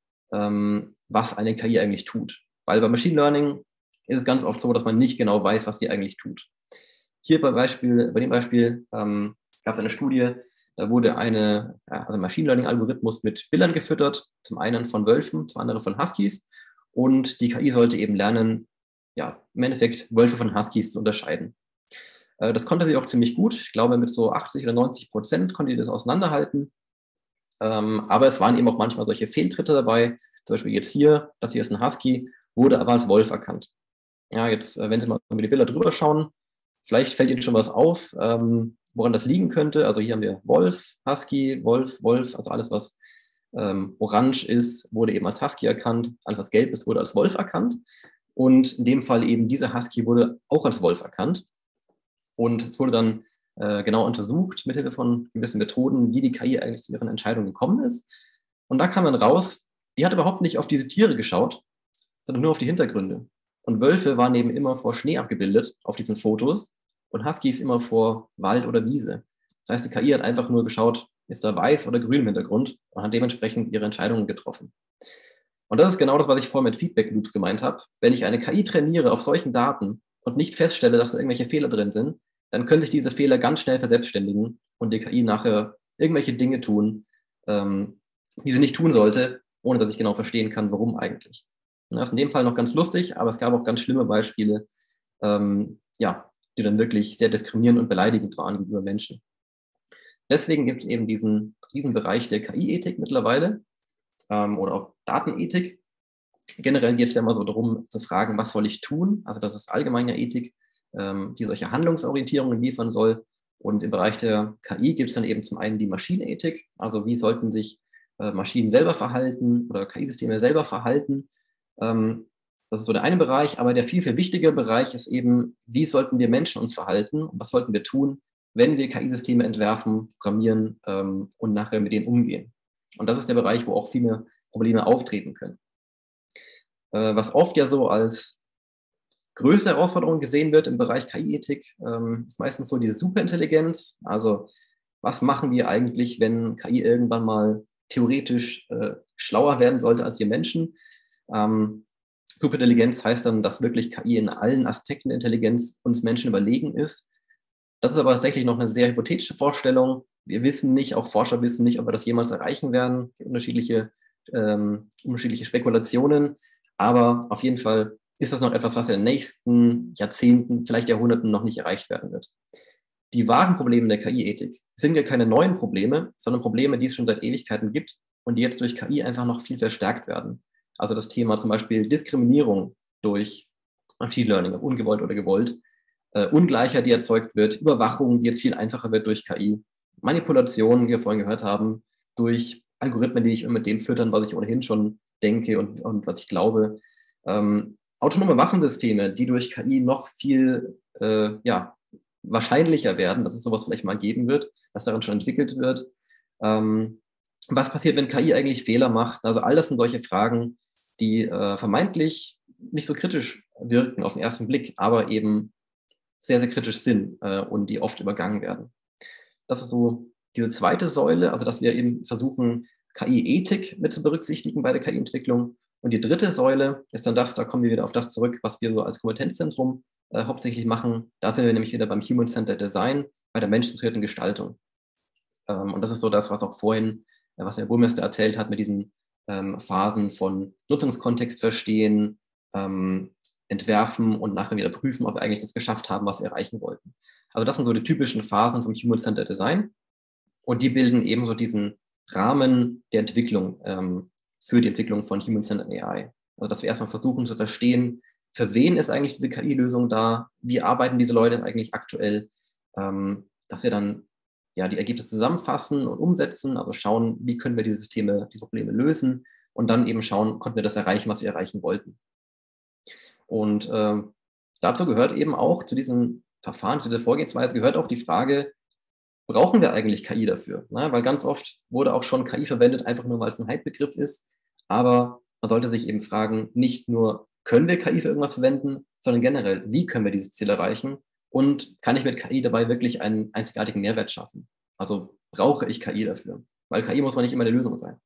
Speaker 3: was eine KI eigentlich tut. Weil bei Machine Learning ist es ganz oft so, dass man nicht genau weiß, was die eigentlich tut. Hier bei dem Beispiel gab es eine Studie, da wurde ein Machine Learning-Algorithmus mit Bildern gefüttert, zum einen von Wölfen, zum anderen von Huskies. Und die KI sollte eben lernen, ja, im Endeffekt Wölfe von Huskies zu unterscheiden. Das konnte sie auch ziemlich gut. Ich glaube, mit so 80 oder 90% konnte sie das auseinanderhalten. Aber es waren eben auch manchmal solche Fehltritte dabei. Zum Beispiel jetzt hier, das hier ist ein Husky, wurde aber als Wolf erkannt. Ja, jetzt, wenn Sie mal mit die Bilder drüber schauen, vielleicht fällt Ihnen schon was auf, woran das liegen könnte. Also hier haben wir Wolf, Husky, Wolf, Wolf, also alles, was orange ist, wurde eben als Husky erkannt. Alles, was gelb ist, wurde als Wolf erkannt. Und in dem Fall eben dieser Husky wurde auch als Wolf erkannt. Und es wurde dann genau untersucht mit Hilfe von gewissen Methoden, wie die KI eigentlich zu ihren Entscheidungen gekommen ist. Und da kam dann raus, die hat überhaupt nicht auf diese Tiere geschaut, sondern nur auf die Hintergründe. Und Wölfe waren eben immer vor Schnee abgebildet auf diesen Fotos und Huskies immer vor Wald oder Wiese. Das heißt, die KI hat einfach nur geschaut, ist da weiß oder grün im Hintergrund, und hat dementsprechend ihre Entscheidungen getroffen. Und das ist genau das, was ich vorhin mit Feedback Loops gemeint habe. Wenn ich eine KI trainiere auf solchen Daten und nicht feststelle, dass da irgendwelche Fehler drin sind, dann können sich diese Fehler ganz schnell verselbstständigen und die KI nachher irgendwelche Dinge tun, die sie nicht tun sollte, ohne dass ich genau verstehen kann, warum eigentlich. Das ist in dem Fall noch ganz lustig, aber es gab auch ganz schlimme Beispiele, ja, die dann wirklich sehr diskriminierend und beleidigend waren gegenüber Menschen. Deswegen gibt es eben diesen Bereich der KI-Ethik mittlerweile oder auch Datenethik. Generell geht es ja immer so darum zu fragen, was soll ich tun? Also das ist allgemeine Ethik, die solche Handlungsorientierungen liefern soll. Und im Bereich der KI gibt es dann eben zum einen die Maschinenethik, also wie sollten sich Maschinen selber verhalten oder KI-Systeme selber verhalten. Das ist so der eine Bereich, aber der viel, viel wichtigere Bereich ist eben, wie sollten wir Menschen uns verhalten und was sollten wir tun, wenn wir KI-Systeme entwerfen, programmieren und nachher mit denen umgehen. Und das ist der Bereich, wo auch viele Probleme auftreten können. Was oft ja so als größte Herausforderung gesehen wird im Bereich KI-Ethik, ist meistens so diese Superintelligenz. Also was machen wir eigentlich, wenn KI irgendwann mal theoretisch schlauer werden sollte als wir Menschen? Superintelligenz heißt dann, dass wirklich KI in allen Aspekten der Intelligenz uns Menschen überlegen ist. Das ist aber tatsächlich noch eine sehr hypothetische Vorstellung. wir wissen nicht, auch Forscher wissen nicht, ob wir das jemals erreichen werden, unterschiedliche Spekulationen, aber auf jeden Fall ist das noch etwas, was in den nächsten Jahrzehnten, vielleicht Jahrhunderten noch nicht erreicht werden wird. Die wahren Probleme der KI-Ethik sind ja keine neuen Probleme, sondern Probleme, die es schon seit Ewigkeiten gibt und die jetzt durch KI einfach noch viel verstärkt werden. Also das Thema zum Beispiel Diskriminierung durch Machine Learning, ob ungewollt oder gewollt, Ungleichheit, die erzeugt wird, Überwachung, die jetzt viel einfacher wird durch KI, Manipulationen, die wir vorhin gehört haben, durch Algorithmen, die ich mit dem füttern, was ich ohnehin schon denke und was ich glaube. Autonome Waffensysteme, die durch KI noch viel wahrscheinlicher werden, dass es sowas vielleicht mal geben wird, dass daran schon entwickelt wird. Was passiert, wenn KI eigentlich Fehler macht? Also all das sind solche Fragen, die vermeintlich nicht so kritisch wirken auf den ersten Blick, aber eben sehr, sehr kritisch sind und die oft übergangen werden. Das ist so diese zweite Säule, also dass wir eben versuchen, KI-Ethik mit zu berücksichtigen bei der KI-Entwicklung. Und die dritte Säule ist dann das, da kommen wir wieder auf das zurück, was wir so als Kompetenzzentrum hauptsächlich machen. Da sind wir nämlich wieder beim Human-Centered Design, bei der menschenzentrierten Gestaltung. Und das ist so das, was auch vorhin, was Herr Burmester erzählt hat, mit diesen Phasen von Nutzungskontext verstehen, entwerfen und nachher wieder prüfen, ob wir eigentlich das geschafft haben, was wir erreichen wollten. Also das sind so die typischen Phasen vom Human-Centered Design und die bilden ebenso diesen Rahmen der Entwicklung für die Entwicklung von Human-Centered AI. Also dass wir erstmal versuchen zu verstehen, für wen ist eigentlich diese KI-Lösung da, wie arbeiten diese Leute eigentlich aktuell, dass wir dann ja die Ergebnisse zusammenfassen und umsetzen, also schauen, wie können wir diese Probleme lösen und dann eben schauen, konnten wir das erreichen, was wir erreichen wollten. Und dazu gehört eben auch, zu diesem Verfahren, zu dieser Vorgehensweise, gehört auch die Frage, brauchen wir eigentlich KI dafür? Na, weil ganz oft wurde auch schon KI verwendet, einfach nur, weil es ein Hype-Begriff ist. Aber man sollte sich eben fragen, nicht nur, können wir KI für irgendwas verwenden, sondern generell, wie können wir dieses Ziel erreichen? Und kann ich mit KI dabei wirklich einen einzigartigen Mehrwert schaffen? Also brauche ich KI dafür? Weil KI muss man nicht immer die Lösung sein.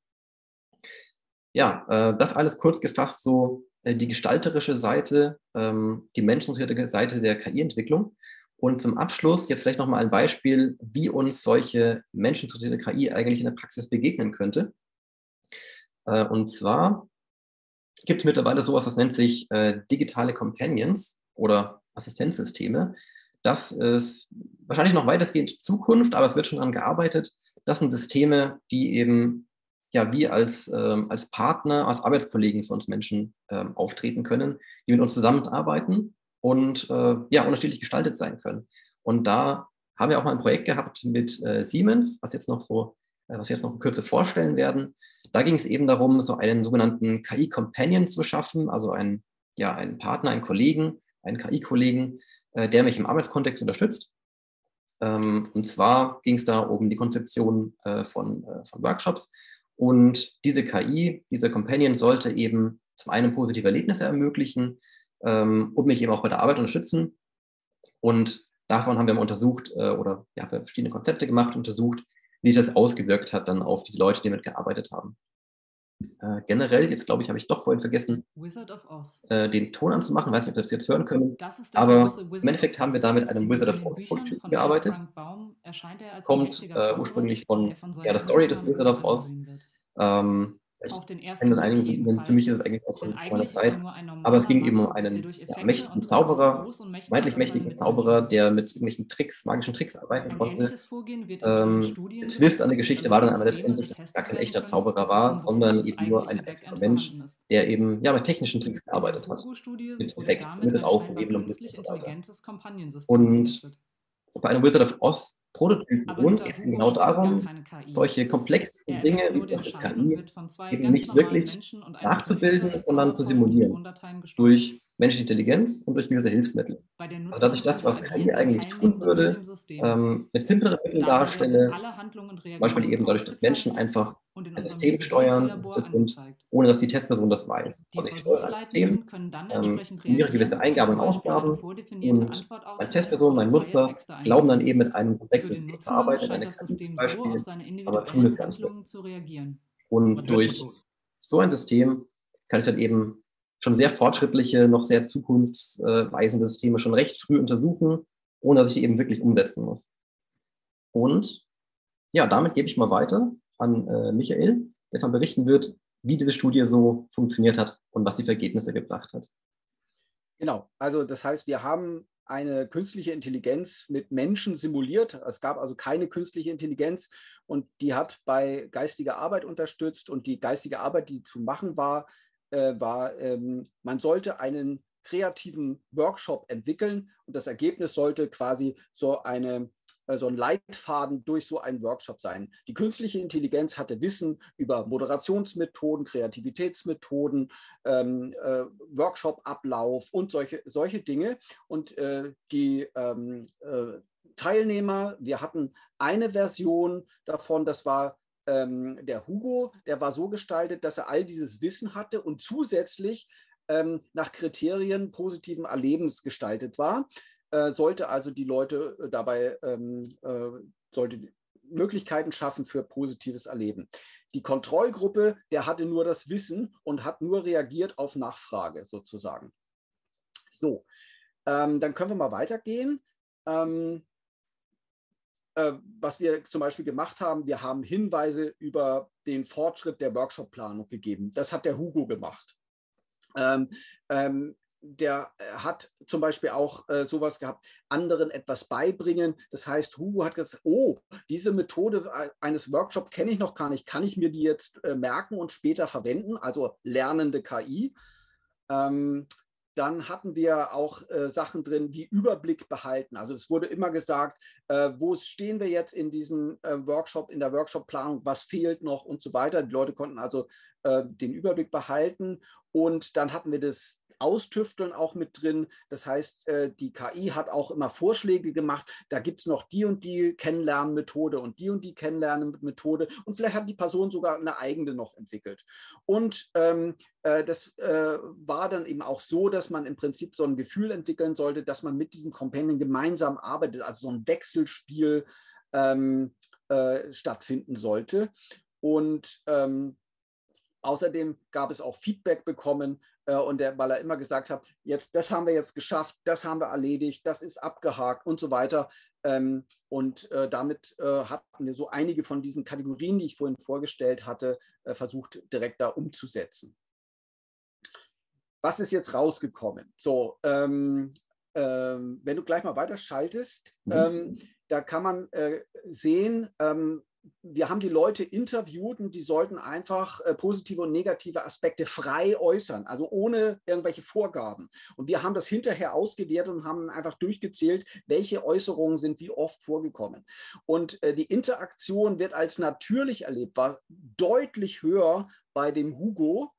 Speaker 3: Ja, das alles kurz gefasst, so die gestalterische Seite, die menschenzentrierte Seite der KI-Entwicklung. Und zum Abschluss jetzt vielleicht nochmal ein Beispiel, wie uns solche menschenzentrierte KI eigentlich in der Praxis begegnen könnte. Und zwar gibt es mittlerweile sowas, das nennt sich digitale Companions oder Assistenzsysteme. Das ist wahrscheinlich noch weitestgehend Zukunft, aber es wird schon daran gearbeitet. Das sind Systeme, die eben ja, wir als Partner, als Arbeitskollegen für uns Menschen auftreten können, die mit uns zusammenarbeiten und unterschiedlich gestaltet sein können. Und da haben wir auch mal ein Projekt gehabt mit Siemens, was wir jetzt noch in Kürze vorstellen werden. Da ging es eben darum, so einen sogenannten KI-Companion zu schaffen, also einen Partner, einen Kollegen, einen KI-Kollegen, der mich im Arbeitskontext unterstützt. Und zwar ging es da um die Konzeption von Workshops. Und diese KI, dieser Companion sollte eben zum einen positive Erlebnisse ermöglichen und mich eben auch bei der Arbeit unterstützen. Und davon haben wir mal untersucht verschiedene Konzepte gemacht, untersucht, wie das ausgewirkt hat dann auf diese Leute, die mitgearbeitet haben. Generell, jetzt glaube ich, habe ich doch vorhin vergessen, den Ton anzumachen. Ich weiß nicht, ob wir das jetzt hören können. Aber im Endeffekt haben wir da mit einem Wizard of Oz Prototypen gearbeitet. Kommt ursprünglich von der Story des Wizard of Oz. Ich kenne das einige, für mich ist es eigentlich auch schon vor einer Zeit, aber es ging eben um einen mächtigen Zauberer, vermeintlich mächtigen Zauberer, der mit irgendwelchen magischen Tricks arbeiten konnte. Der Twist an der Geschichte war dann aber letztendlich, dass es gar kein echter Zauberer war, sondern eben nur ein einfacher Mensch, der eben mit technischen Tricks gearbeitet hat, mit Effekten, mit Aufheben und Blitz und so weiter. Und bei einem Wizard of Oz Prototypen und es ging genau darum, solche komplexen Dinge wie zum Beispiel KI eben nicht wirklich nachzubilden, sondern zu simulieren durch menschliche Intelligenz und durch gewisse Hilfsmittel. Also dass ich das, was KI eigentlich tun würde, mit simpleren Mitteln darstelle, zum Beispiel eben dadurch, dass Menschen einfach ein System steuern und ohne dass die Testperson das weiß. Also ich steuere ein System, definiere gewisse Eingaben und Ausgaben und meine Testperson, mein Nutzer, glauben dann eben mit einem komplexen System zu arbeiten, in einer KI zum Beispiel, aber tun es gar nicht wirklich. Und durch so ein System kann ich dann eben schon sehr fortschrittliche, noch sehr zukunftsweisende Systeme schon recht früh untersuchen, ohne dass ich die eben wirklich umsetzen muss. Und ja, damit gebe ich mal weiter an Michael, der von berichten wird, wie diese Studie so funktioniert hat und was sie für Ergebnisse gebracht hat.
Speaker 2: Genau, also das heißt, wir haben eine künstliche Intelligenz mit Menschen simuliert. Es gab also keine künstliche Intelligenz und die hat bei geistiger Arbeit unterstützt. Und die geistige Arbeit, die zu machen war, man sollte einen kreativen Workshop entwickeln und das Ergebnis sollte quasi so ein Leitfaden durch so einen Workshop sein. Die künstliche Intelligenz hatte Wissen über Moderationsmethoden, Kreativitätsmethoden, Workshop-Ablauf und solche Dinge. Und die Teilnehmer, wir hatten eine Version davon, das war der Hugo, der war so gestaltet, dass er all dieses Wissen hatte und zusätzlich nach Kriterien positiven Erlebens gestaltet war. Sollte also die Leute dabei sollte Möglichkeiten schaffen für positives Erleben. Die Kontrollgruppe, der hatte nur das Wissen und hat nur reagiert auf Nachfrage sozusagen. So, dann können wir mal weitergehen. Was wir zum Beispiel gemacht haben, wir haben Hinweise über den Fortschritt der Workshop-Planung gegeben. Das hat der Hugo gemacht. Der hat zum Beispiel auch sowas gehabt, anderen etwas beibringen. Das heißt, Hugo hat gesagt, oh, diese Methode eines Workshops kenne ich noch gar nicht. Kann ich mir die jetzt merken und später verwenden? Also lernende KI. Dann hatten wir auch Sachen drin wie Überblick behalten. Also es wurde immer gesagt, wo stehen wir jetzt in diesem Workshop, in der Workshop-Planung, was fehlt noch und so weiter. Die Leute konnten also den Überblick behalten. Und dann hatten wir das Austüfteln auch mit drin. Das heißt, die KI hat auch immer Vorschläge gemacht. Da gibt es noch die und die Kennenlernmethode und die Kennenlernmethode. Und vielleicht hat die Person sogar eine eigene noch entwickelt. Und das war dann eben auch so, dass man im Prinzip so ein Gefühl entwickeln sollte, dass man mit diesem Companion gemeinsam arbeitet, also so ein Wechselspiel stattfinden sollte. Und außerdem gab es auch Feedback bekommen weil er immer gesagt hat, das haben wir jetzt geschafft, das haben wir erledigt, das ist abgehakt und so weiter. Damit hatten wir so einige von diesen Kategorien, die ich vorhin vorgestellt hatte, versucht direkt da umzusetzen. Was ist jetzt rausgekommen? So, wenn du gleich mal weiterschaltest, da kann man sehen, wir haben die Leute interviewt und die sollten einfach positive und negative Aspekte frei äußern, also ohne irgendwelche Vorgaben. Und wir haben das hinterher ausgewertet und haben einfach durchgezählt, welche Äußerungen sind wie oft vorgekommen. Und die Interaktion wird als natürlich erlebt, war deutlich höher bei dem Hugo.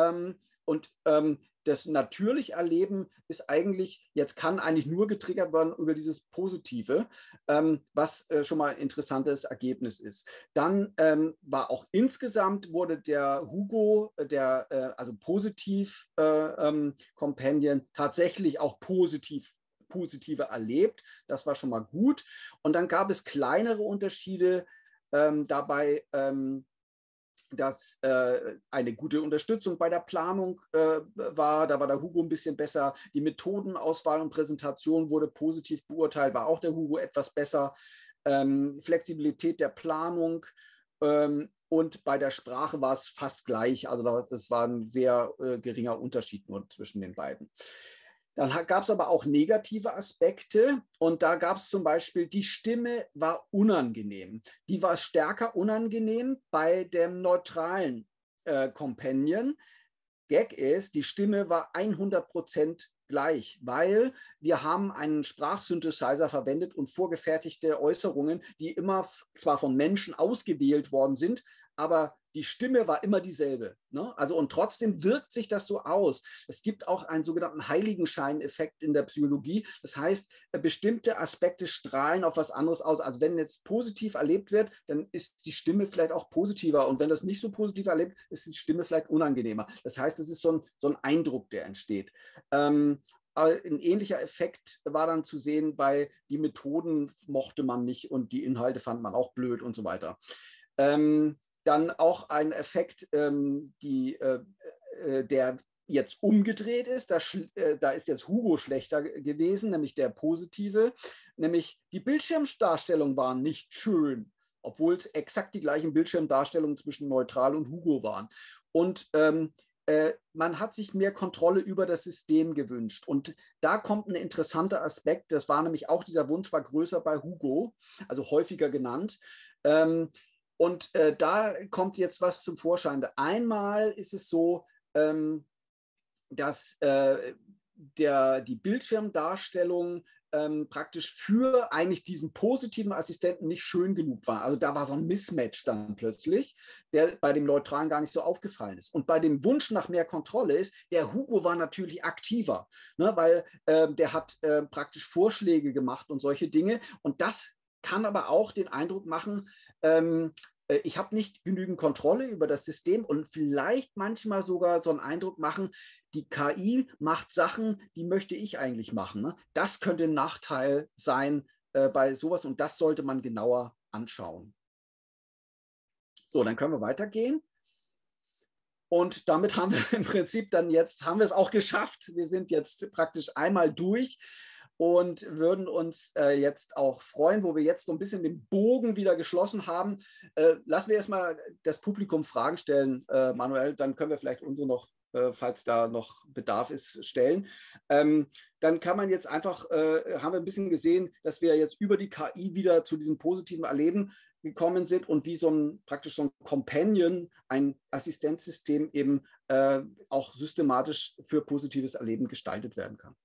Speaker 2: Das natürlich Erleben ist eigentlich, jetzt kann eigentlich nur getriggert werden über dieses Positive, was schon mal ein interessantes Ergebnis ist. Dann war auch insgesamt wurde der Hugo, also positiv Companion, tatsächlich auch positive erlebt. Das war schon mal gut. Und dann gab es kleinere Unterschiede dabei, dass eine gute Unterstützung bei der Planung war. Da war der Hugo ein bisschen besser. Die Methodenauswahl und Präsentation wurde positiv beurteilt, war auch der Hugo etwas besser. Flexibilität der Planung und bei der Sprache war es fast gleich. Also das war ein sehr geringer Unterschied nur zwischen den beiden. Dann gab es aber auch negative Aspekte und da gab es zum Beispiel, die Stimme war unangenehm. Die war stärker unangenehm bei dem neutralen Companion. Gag ist, die Stimme war 100% gleich, weil wir haben einen Sprachsynthesizer verwendet und vorgefertigte Äußerungen, die immer zwar von Menschen ausgewählt worden sind, aber die Stimme war immer dieselbe. Ne? Also und trotzdem wirkt sich das so aus. Es gibt auch einen sogenannten Heiligenschein-Effekt in der Psychologie. Das heißt, bestimmte Aspekte strahlen auf was anderes aus. Also wenn jetzt positiv erlebt wird, dann ist die Stimme vielleicht auch positiver. Und wenn das nicht so positiv erlebt, ist die Stimme vielleicht unangenehmer. Das heißt, es ist so ein Eindruck, der entsteht. Ein ähnlicher Effekt war dann zu sehen bei die Methoden mochte man nicht und die Inhalte fand man auch blöd und so weiter. Dann auch ein Effekt, der jetzt umgedreht ist. Da ist jetzt Hugo schlechter gewesen, nämlich der positive. Nämlich die Bildschirmdarstellung war nicht schön. obwohl es exakt die gleichen Bildschirmdarstellungen zwischen Neutral und Hugo waren. Und man hat sich mehr Kontrolle über das System gewünscht. Und da kommt ein interessanter Aspekt. Das war nämlich auch, dieser Wunsch war größer bei Hugo, also häufiger genannt. Und da kommt jetzt was zum Vorschein. Einmal ist es so, dass die Bildschirmdarstellung praktisch für eigentlich diesen positiven Assistenten nicht schön genug war. Also da war so ein Mismatch dann plötzlich, der bei dem Neutralen gar nicht so aufgefallen ist. Und bei dem Wunsch nach mehr Kontrolle ist, der Hugo war natürlich aktiver, ne, weil der hat praktisch Vorschläge gemacht und solche Dinge. Und das kann aber auch den Eindruck machen, ich habe nicht genügend Kontrolle über das System und vielleicht manchmal sogar so einen Eindruck machen, die KI macht Sachen, die möchte ich eigentlich machen. Ne? Das könnte ein Nachteil sein bei sowas und das sollte man genauer anschauen. So, dann können wir weitergehen. Und damit haben wir im Prinzip dann jetzt, haben wir es auch geschafft. Wir sind jetzt praktisch einmal durch und würden uns jetzt auch freuen, wo wir jetzt so ein bisschen den Bogen wieder geschlossen haben. Lassen wir erstmal das Publikum Fragen stellen, Manuel, dann können wir vielleicht unsere noch, falls da noch Bedarf ist, stellen. Dann kann man jetzt einfach, haben wir ein bisschen gesehen, dass wir jetzt über die KI wieder zu diesem positiven Erleben gekommen sind und wie praktisch so ein Companion, ein Assistenzsystem eben auch systematisch für positives Erleben gestaltet werden kann.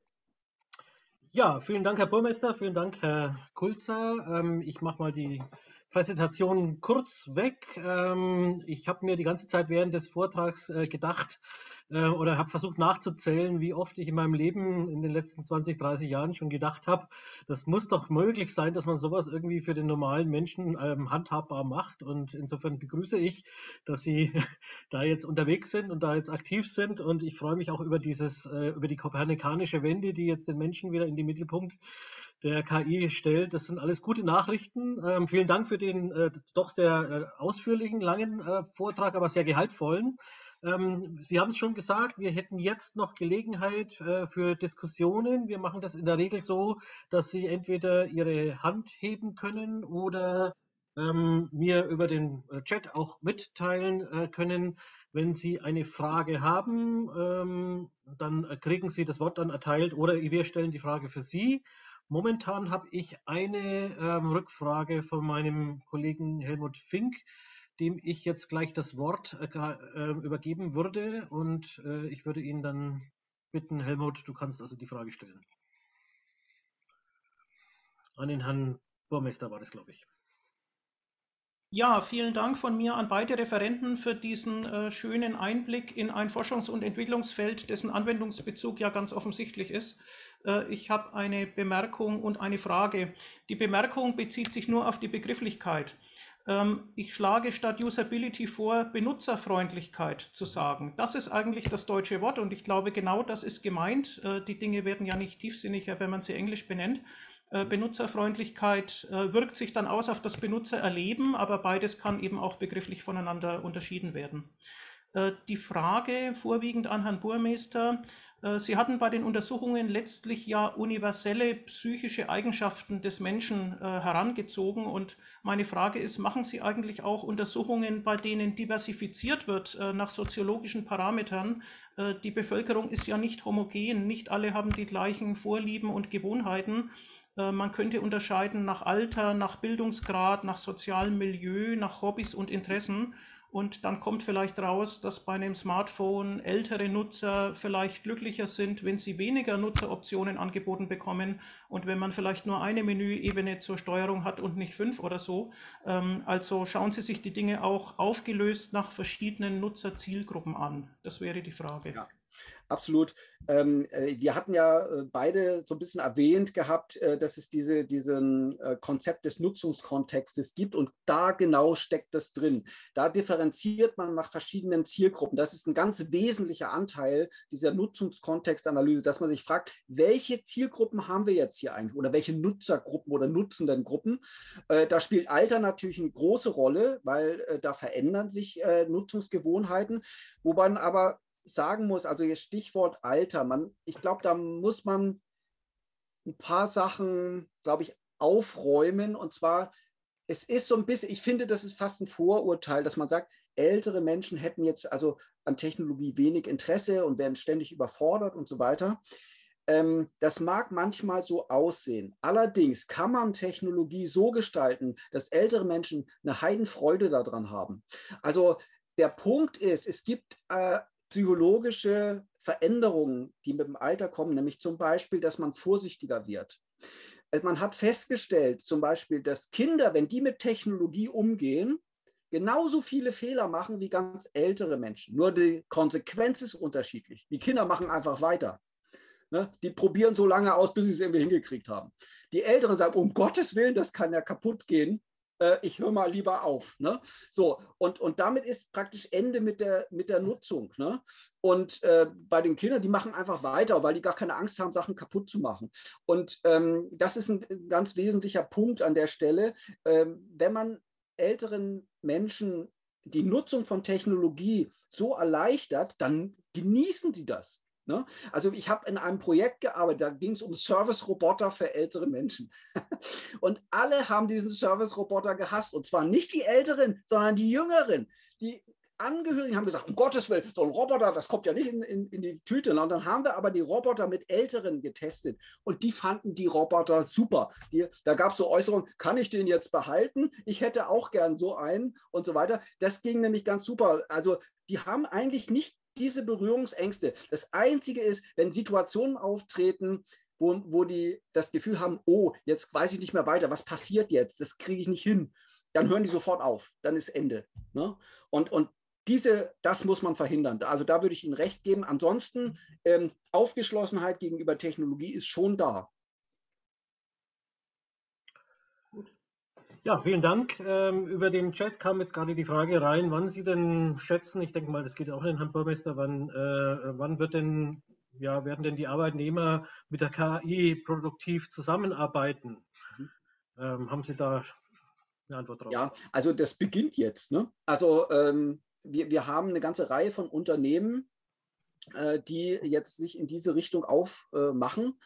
Speaker 1: Ja, vielen Dank, Herr Burmeister, vielen Dank, Herr Kulzer. Ich mache mal die Präsentation kurz weg. Ich habe mir die ganze Zeit während des Vortrags gedacht oder habe versucht nachzuzählen, wie oft ich in meinem Leben in den letzten 20, 30 Jahren schon gedacht habe, das muss doch möglich sein, dass man sowas irgendwie für den normalen Menschen handhabbar macht. Und insofern begrüße ich, dass Sie da jetzt unterwegs sind und da jetzt aktiv sind. Und ich freue mich auch über über die kopernikanische Wende, die jetzt den Menschen wieder in den Mittelpunkt der KI stellt. Das sind alles gute Nachrichten. Vielen Dank für den doch sehr ausführlichen, langen Vortrag, aber sehr gehaltvollen. Sie haben es schon gesagt, wir hätten jetzt noch Gelegenheit für Diskussionen. Wir machen das in der Regel so, dass Sie entweder Ihre Hand heben können oder mir über den Chat auch mitteilen können. Wenn Sie eine Frage haben, dann kriegen Sie das Wort dann erteilt oder wir stellen die Frage für Sie. Momentan habe ich eine Rückfrage von meinem Kollegen Helmut Fink, dem ich jetzt gleich das Wort übergeben würde. Und ich würde ihn dann bitten, Helmut, du kannst also die Frage stellen. An den Herrn Burmeister war das, glaube ich.
Speaker 4: Ja, vielen Dank von mir an beide Referenten für diesen schönen Einblick in ein Forschungs- und Entwicklungsfeld, dessen Anwendungsbezug ja ganz offensichtlich ist. Ich habe eine Bemerkung und eine Frage. Die Bemerkung bezieht sich nur auf die Begrifflichkeit. Ich schlage statt Usability vor, Benutzerfreundlichkeit zu sagen. Das ist eigentlich das deutsche Wort und ich glaube, genau das ist gemeint. Die Dinge werden ja nicht tiefsinniger, wenn man sie englisch benennt. Benutzerfreundlichkeit wirkt sich dann aus auf das Benutzererleben, aber beides kann eben auch begrifflich voneinander unterschieden werden. Die Frage vorwiegend an Herrn Burmeister. Sie hatten bei den Untersuchungen letztlich ja universelle psychische Eigenschaften des Menschen herangezogen und meine Frage ist, machen Sie eigentlich auch Untersuchungen, bei denen diversifiziert wird nach soziologischen Parametern? Die Bevölkerung ist ja nicht homogen, nicht alle haben die gleichen Vorlieben und Gewohnheiten. Man könnte unterscheiden nach Alter, nach Bildungsgrad, nach sozialem Milieu, nach Hobbys und Interessen. Und dann kommt vielleicht raus, dass bei einem Smartphone ältere Nutzer vielleicht glücklicher sind, wenn sie weniger Nutzeroptionen angeboten bekommen und wenn man vielleicht nur eine Menüebene zur Steuerung hat und nicht 5 oder so. Also schauen Sie sich die Dinge auch aufgelöst nach verschiedenen Nutzerzielgruppen an. Das wäre die Frage.
Speaker 2: Ja. Absolut. Wir hatten ja beide so ein bisschen erwähnt gehabt, dass es diesen Konzept des Nutzungskontextes gibt und da genau steckt das drin. Da differenziert man nach verschiedenen Zielgruppen. Das ist ein ganz wesentlicher Anteil dieser Nutzungskontextanalyse, dass man sich fragt, welche Zielgruppen haben wir jetzt hier eigentlich oder welche Nutzergruppen oder Nutzendengruppen. Da spielt Alter natürlich eine große Rolle, weil da verändern sich Nutzungsgewohnheiten, wo man aber sagen muss, also jetzt Stichwort Alter, ich glaube, da muss man ein paar Sachen, glaube ich, aufräumen. Und zwar es ist so ein bisschen, ich finde, das ist fast ein Vorurteil, dass man sagt, ältere Menschen hätten jetzt also an Technologie wenig Interesse und werden ständig überfordert und so weiter. Das mag manchmal so aussehen. Allerdings kann man Technologie so gestalten, dass ältere Menschen eine Heidenfreude daran haben. Also der Punkt ist, es gibt psychologische Veränderungen, die mit dem Alter kommen, nämlich zum Beispiel, dass man vorsichtiger wird. Also man hat festgestellt, zum Beispiel, dass Kinder, wenn die mit Technologie umgehen, genauso viele Fehler machen wie ganz ältere Menschen. Nur die Konsequenz ist unterschiedlich. Die Kinder machen einfach weiter. Ne? Die probieren so lange aus, bis sie es irgendwie hingekriegt haben. Die Älteren sagen, um Gottes Willen, das kann ja kaputt gehen. Ich höre mal lieber auf. Ne? So, und damit ist praktisch Ende mit der Nutzung. Ne? Und bei den Kindern, die machen einfach weiter, weil die gar keine Angst haben, Sachen kaputt zu machen. Und das ist ein ganz wesentlicher Punkt an der Stelle. Wenn man älteren Menschen die Nutzung von Technologie so erleichtert, dann genießen die das. Ne? Also ich habe in einem Projekt gearbeitet, da ging es um Service-Roboter für ältere Menschen. Und alle haben diesen Service-Roboter gehasst. Und zwar nicht die Älteren, sondern die Jüngeren. Die Angehörigen haben gesagt, um Gottes Willen, so ein Roboter, das kommt ja nicht in die Tüte. Und dann haben wir aber die Roboter mit Älteren getestet. Und die fanden die Roboter super. Da gab es so Äußerungen, kann ich den jetzt behalten? Ich hätte auch gern so einen und so weiter. Das ging nämlich ganz super. Also die haben eigentlich nicht diese Berührungsängste. Das Einzige ist, wenn Situationen auftreten, wo die das Gefühl haben, oh, jetzt weiß ich nicht mehr weiter, was passiert jetzt? Das kriege ich nicht hin. Dann hören die sofort auf. Dann ist Ende. Ne? Und das muss man verhindern. Also da würde ich Ihnen recht geben. Ansonsten, Aufgeschlossenheit gegenüber Technologie ist schon da.
Speaker 1: Ja, vielen Dank. Über den Chat kam jetzt gerade die Frage rein, wann Sie denn schätzen, ich denke mal, das geht auch an den Herrn Burmeister, wann werden denn die Arbeitnehmer mit der KI produktiv zusammenarbeiten? Haben Sie da eine Antwort drauf?
Speaker 2: Ja, also das beginnt jetzt. Ne? Also wir haben eine ganze Reihe von Unternehmen, die jetzt sich in diese Richtung aufmachen,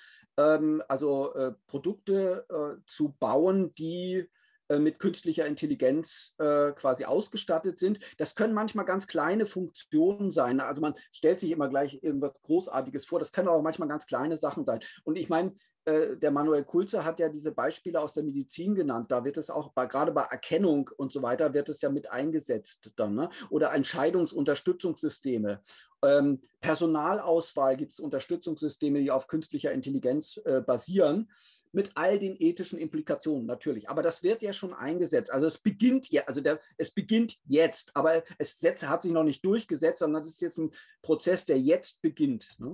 Speaker 2: Produkte zu bauen, die mit künstlicher Intelligenz quasi ausgestattet sind. Das können manchmal ganz kleine Funktionen sein. Also man stellt sich immer gleich irgendwas Großartiges vor. Das können auch manchmal ganz kleine Sachen sein. Und ich meine, der Manuel Kulze hat ja diese Beispiele aus der Medizin genannt. Da wird es auch gerade bei Erkennung und so weiter, wird es ja mit eingesetzt dann. Ne? Oder Entscheidungsunterstützungssysteme. Personalauswahl gibt es Unterstützungssysteme, die auf künstlicher Intelligenz basieren. Mit all den ethischen Implikationen natürlich. Aber das wird ja schon eingesetzt. Also es beginnt jetzt, aber es hat sich noch nicht durchgesetzt, sondern das ist jetzt ein Prozess, der jetzt beginnt. Ne?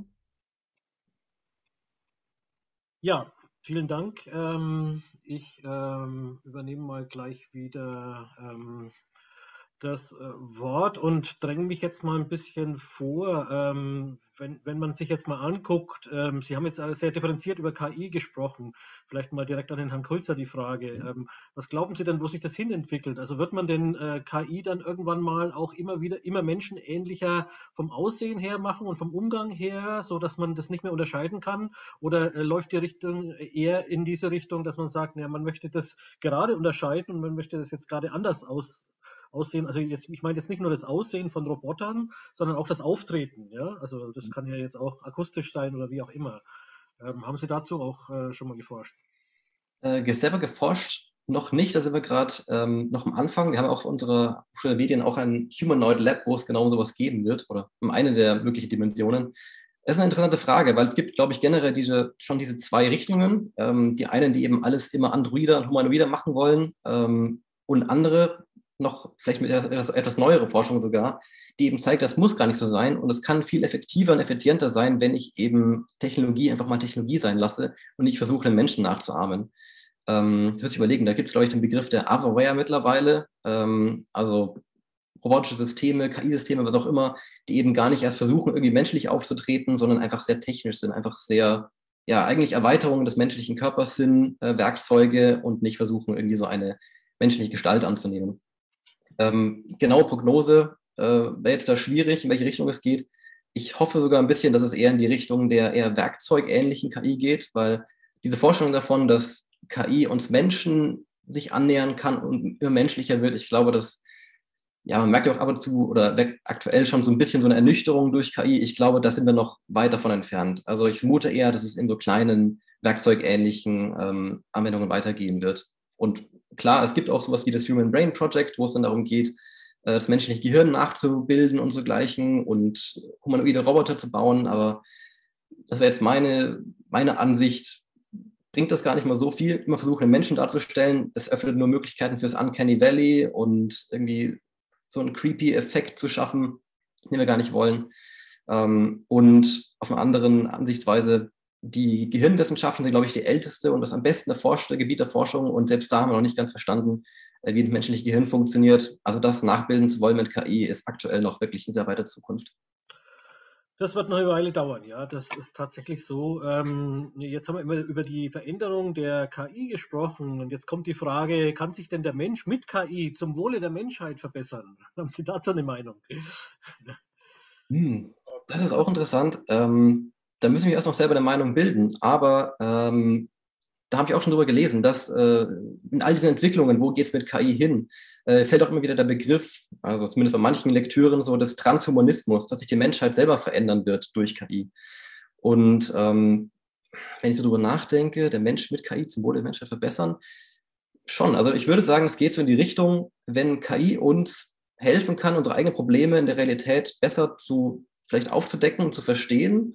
Speaker 1: Ja, vielen Dank. Ich übernehme mal gleich wieder das Wort und dränge mich jetzt mal ein bisschen vor. Wenn man sich jetzt mal anguckt, Sie haben jetzt sehr differenziert über KI gesprochen, vielleicht mal direkt an den Herrn Kulzer die Frage. Was glauben Sie denn, wo sich das hinentwickelt? Also wird man denn KI dann irgendwann mal auch immer menschenähnlicher vom Aussehen her machen und vom Umgang her, so dass man das nicht mehr unterscheiden kann? Oder läuft die Richtung eher in diese Richtung, dass man sagt, man möchte das gerade unterscheiden und man möchte das jetzt gerade anders aussehen? Also ich meine jetzt nicht nur das Aussehen von Robotern, sondern auch das Auftreten. Ja? Also das kann ja jetzt auch akustisch sein oder wie auch immer. Haben Sie dazu auch schon mal geforscht?
Speaker 3: Selber geforscht noch nicht, da sind wir gerade noch am Anfang. Wir haben auch unsere Hochschule der Medien auch ein Humanoid Lab, wo es genau sowas geben wird oder eine der möglichen Dimensionen. Das ist eine interessante Frage, weil es gibt, glaube ich, generell schon diese zwei Richtungen. Die einen, die eben alles immer androider und humanoider machen wollen und andere, noch vielleicht mit etwas neuere Forschung sogar, die eben zeigt, das muss gar nicht so sein und es kann viel effektiver und effizienter sein, wenn ich eben Technologie einfach mal Technologie sein lasse und nicht versuche, den Menschen nachzuahmen. Das muss ich überlegen, da gibt es, glaube ich, den Begriff der Otherware mittlerweile, also robotische Systeme, KI-Systeme, was auch immer, die eben gar nicht erst versuchen, irgendwie menschlich aufzutreten, sondern einfach sehr technisch sind, einfach sehr, ja, eigentlich Erweiterungen des menschlichen Körpers sind, Werkzeuge und nicht versuchen, irgendwie so eine menschliche Gestalt anzunehmen. Genaue Prognose wäre jetzt da schwierig, in welche Richtung es geht. Ich hoffe sogar ein bisschen, dass es eher in die Richtung der eher werkzeugähnlichen KI geht, weil diese Vorstellung davon, dass KI uns Menschen sich annähern kann und immer menschlicher wird. Ich glaube, dass, ja, man merkt ja auch ab und zu oder aktuell schon so ein bisschen so eine Ernüchterung durch KI. Ich glaube, da sind wir noch weit davon entfernt. Also ich vermute eher, dass es in so kleinen, werkzeugähnlichen Anwendungen weitergehen wird. Und klar, es gibt auch sowas wie das Human Brain Project, wo es dann darum geht, das menschliche Gehirn nachzubilden und so Gleichen und humanoide Roboter zu bauen. Aber das wäre jetzt meine Ansicht, bringt das gar nicht mal so viel. Immer versuchen, den Menschen darzustellen. Es öffnet nur Möglichkeiten fürs Uncanny Valley und irgendwie so einen creepy Effekt zu schaffen, den wir gar nicht wollen. Und auf einer anderen Ansichtsweise, die Gehirnwissenschaften sind, glaube ich, die älteste und das am besten erforschte Gebiet der Forschung. Und selbst da haben wir noch nicht ganz verstanden, wie das menschliche Gehirn funktioniert. Also das nachbilden zu wollen mit KI ist aktuell noch wirklich in sehr weiter Zukunft.
Speaker 1: Das wird noch eine Weile dauern, ja, das ist tatsächlich so. Jetzt haben wir immer über die Veränderung der KI gesprochen und jetzt kommt die Frage, kann sich denn der Mensch mit KI zum Wohle der Menschheit verbessern? Haben Sie dazu eine Meinung?
Speaker 3: Das ist auch interessant. Da müssen wir erst noch selber eine Meinung bilden, aber da habe ich auch schon drüber gelesen, dass in all diesen Entwicklungen, wo geht es mit KI hin, fällt auch immer wieder der Begriff, also zumindest bei manchen Lektüren, so des Transhumanismus, dass sich die Menschheit selber verändern wird durch KI. Und wenn ich so drüber nachdenke, der Mensch mit KI zum Wohle der Menschheit verbessern, schon. Also ich würde sagen, es geht so in die Richtung, wenn KI uns helfen kann, unsere eigenen Probleme in der Realität besser vielleicht aufzudecken und zu verstehen.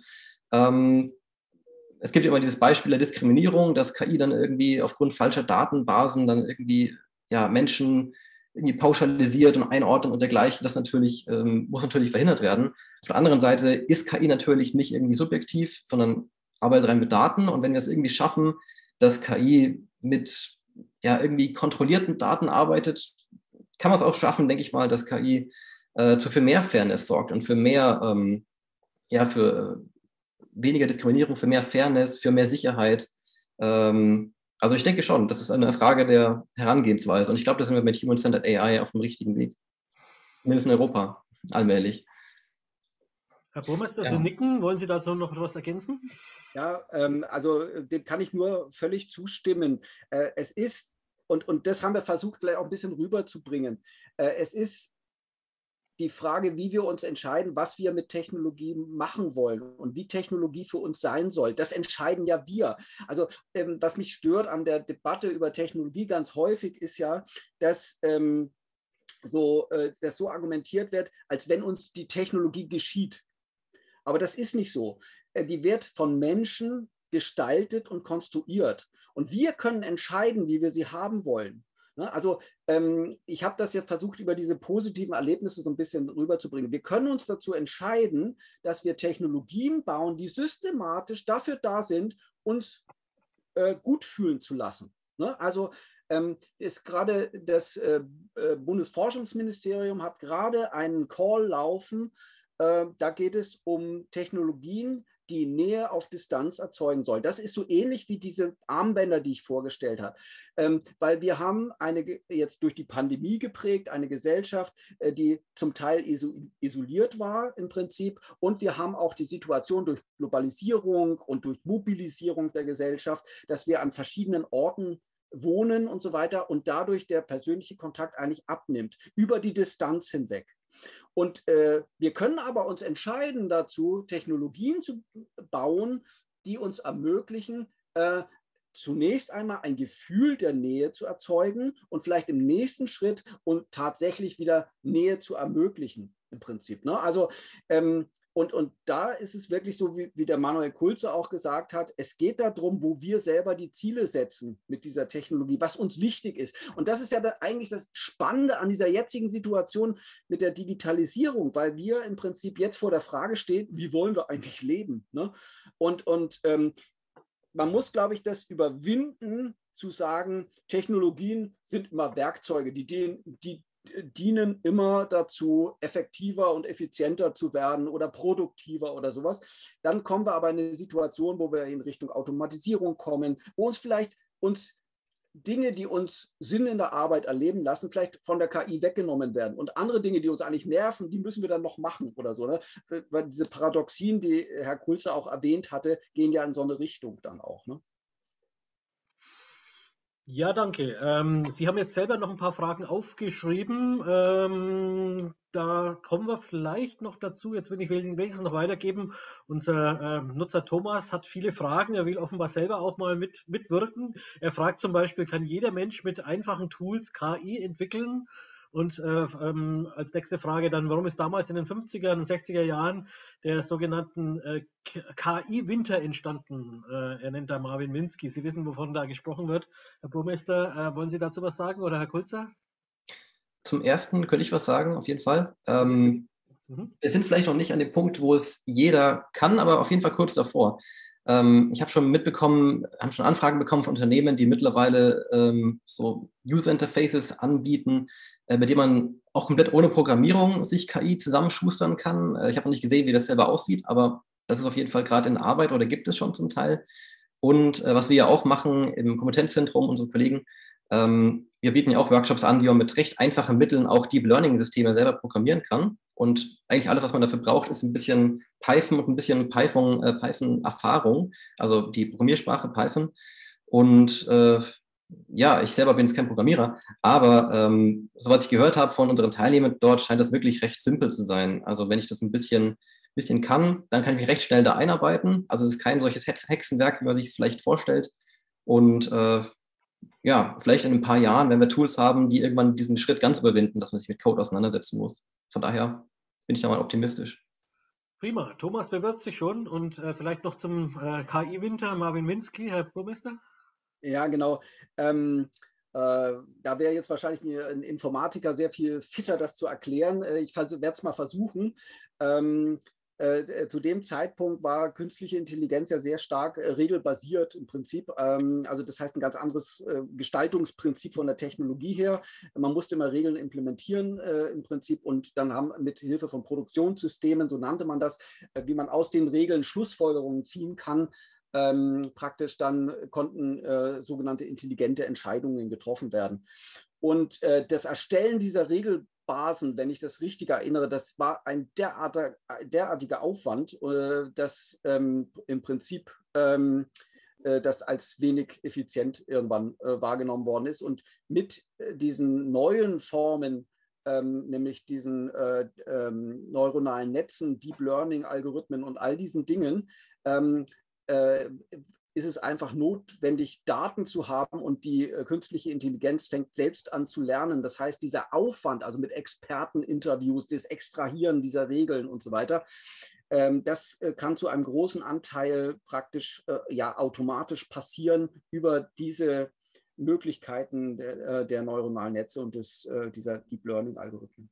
Speaker 3: Es gibt ja immer dieses Beispiel der Diskriminierung, dass KI dann irgendwie aufgrund falscher Datenbasen dann irgendwie Menschen irgendwie pauschalisiert und einordnet und dergleichen. Das muss natürlich verhindert werden. Auf der anderen Seite ist KI natürlich nicht irgendwie subjektiv, sondern arbeitet rein mit Daten. Und wenn wir es irgendwie schaffen, dass KI mit irgendwie kontrollierten Daten arbeitet, kann man es auch schaffen, denke ich mal, dass KI für mehr Fairness sorgt und für mehr, für weniger Diskriminierung, für mehr Fairness, für mehr Sicherheit. Also ich denke schon, das ist eine Frage der Herangehensweise. Und ich glaube, da sind wir mit Human-Centered AI auf dem richtigen Weg. Zumindest in Europa, allmählich.
Speaker 1: Herr Burmeister, Sie nicken. Wollen Sie dazu noch etwas ergänzen?
Speaker 2: Ja, also dem kann ich nur völlig zustimmen. Es ist, und das haben wir versucht, vielleicht auch ein bisschen rüberzubringen, es ist die Frage, wie wir uns entscheiden, was wir mit Technologie machen wollen und wie Technologie für uns sein soll. Das entscheiden ja wir. Also was mich stört an der Debatte über Technologie ganz häufig ist ja, dass so argumentiert wird, als wenn uns die Technologie geschieht. Aber das ist nicht so. Die wird von Menschen gestaltet und konstruiert. Und wir können entscheiden, wie wir sie haben wollen. Also ich habe das jetzt versucht, über diese positiven Erlebnisse so ein bisschen rüberzubringen. Wir können uns dazu entscheiden, dass wir Technologien bauen, die systematisch dafür da sind, uns gut fühlen zu lassen. Also ist gerade das Bundesforschungsministerium hat gerade einen Call laufen. Da geht es um Technologien, die Nähe auf Distanz erzeugen sollen. Das ist so ähnlich wie diese Armbänder, die ich vorgestellt habe. Weil wir haben jetzt durch die Pandemie geprägt, eine Gesellschaft, die zum Teil isoliert war im Prinzip. Und wir haben auch die Situation durch Globalisierung und durch Mobilisierung der Gesellschaft, dass wir an verschiedenen Orten wohnen und so weiter und dadurch der persönliche Kontakt eigentlich abnimmt, über die Distanz hinweg. Und wir können aber uns entscheiden dazu, Technologien zu bauen, die uns ermöglichen, zunächst einmal ein Gefühl der Nähe zu erzeugen und vielleicht im nächsten Schritt und tatsächlich wieder Nähe zu ermöglichen, im Prinzip. Ne? Also und da ist es wirklich so, wie der Manuel Kulze auch gesagt hat, es geht darum, wo wir selber die Ziele setzen mit dieser Technologie, was uns wichtig ist. Und das ist ja eigentlich das Spannende an dieser jetzigen Situation mit der Digitalisierung, weil wir im Prinzip jetzt vor der Frage stehen, wie wollen wir eigentlich leben? Ne? Und man muss, glaube ich, das überwinden, zu sagen, Technologien sind immer Werkzeuge, die dienen immer dazu, effektiver und effizienter zu werden oder produktiver oder sowas. Dann kommen wir aber in eine Situation, wo wir in Richtung Automatisierung kommen, wo uns Dinge, die uns Sinn in der Arbeit erleben lassen, vielleicht von der KI weggenommen werden. Und andere Dinge, die uns eigentlich nerven, die müssen wir dann noch machen oder so. Ne? Weil diese Paradoxien, die Herr Kulze auch erwähnt hatte, gehen ja in so eine Richtung dann auch. Ne?
Speaker 1: Ja, danke. Sie haben jetzt selber noch ein paar Fragen aufgeschrieben. Da kommen wir vielleicht noch dazu. Jetzt will ich wenigstens noch weitergeben. Unser Nutzer Thomas hat viele Fragen. Er will offenbar selber auch mal mitwirken. Er fragt zum Beispiel, kann jeder Mensch mit einfachen Tools KI entwickeln? Und als nächste Frage dann, warum ist damals in den 50er und 60er Jahren der sogenannten KI-Winter entstanden? Er nennt da Marvin Minsky. Sie wissen, wovon da gesprochen wird. Herr Burmeister, wollen Sie dazu was sagen oder Herr Kulzer?
Speaker 3: Zum ersten könnte ich was sagen, auf jeden Fall.
Speaker 1: Mhm.
Speaker 3: Wir sind vielleicht noch nicht an dem Punkt, wo es jeder kann, aber auf jeden Fall kurz davor. Ich habe schon mitbekommen, haben schon Anfragen bekommen von Unternehmen, die mittlerweile so User Interfaces anbieten, mit denen man auch komplett ohne Programmierung sich KI zusammenschustern kann. Ich habe noch nicht gesehen, wie das selber aussieht, aber das ist auf jeden Fall gerade in Arbeit oder gibt es schon zum Teil. Und was wir ja auch machen im Kompetenzzentrum, unsere Kollegen, wir bieten ja auch Workshops an, wie man mit recht einfachen Mitteln auch Deep Learning-Systeme selber programmieren kann. Und eigentlich alles, was man dafür braucht, ist ein bisschen Python und ein bisschen Python-Erfahrung, also die Programmiersprache Python. Und ja, ich selber bin jetzt kein Programmierer, aber soweit ich gehört habe von unseren Teilnehmern dort, scheint das wirklich recht simpel zu sein. Also wenn ich das ein bisschen kann, dann kann ich mich recht schnell da einarbeiten. Also es ist kein solches Hexenwerk, wie man sich es vielleicht vorstellt. Und ja, vielleicht in ein paar Jahren, wenn wir Tools haben, die irgendwann diesen Schritt ganz überwinden, dass man sich mit Code auseinandersetzen muss. Von daher bin ich da mal optimistisch.
Speaker 1: Prima. Thomas bewirbt sich schon und vielleicht noch zum KI-Winter Marvin Minsky, Herr Burmeister.
Speaker 2: Ja, genau. Da wäre jetzt wahrscheinlich mir ein Informatiker sehr viel fitter, das zu erklären. Ich werde es mal versuchen. Zu dem Zeitpunkt war künstliche Intelligenz ja sehr stark regelbasiert im Prinzip. Also das heißt ein ganz anderes Gestaltungsprinzip von der Technologie her. Man musste immer Regeln implementieren im Prinzip und dann haben mit Hilfe von Produktionssystemen, so nannte man das, wie man aus den Regeln Schlussfolgerungen ziehen kann, praktisch dann konnten sogenannte intelligente Entscheidungen getroffen werden. Und das Erstellen dieser Regelbasen, wenn ich das richtig erinnere, das war ein derartiger Aufwand, dass im Prinzip das als wenig effizient irgendwann wahrgenommen worden ist. Und mit diesen neuen Formen, nämlich diesen neuronalen Netzen, Deep Learning-Algorithmen und all diesen Dingen, ist es einfach notwendig, Daten zu haben und die künstliche Intelligenz fängt selbst an zu lernen. Das heißt, dieser Aufwand, also mit Experteninterviews, das Extrahieren dieser Regeln und so weiter, das kann zu einem großen Anteil praktisch ja automatisch passieren über diese Möglichkeiten der neuronalen Netze und dieser Deep Learning-Algorithmen.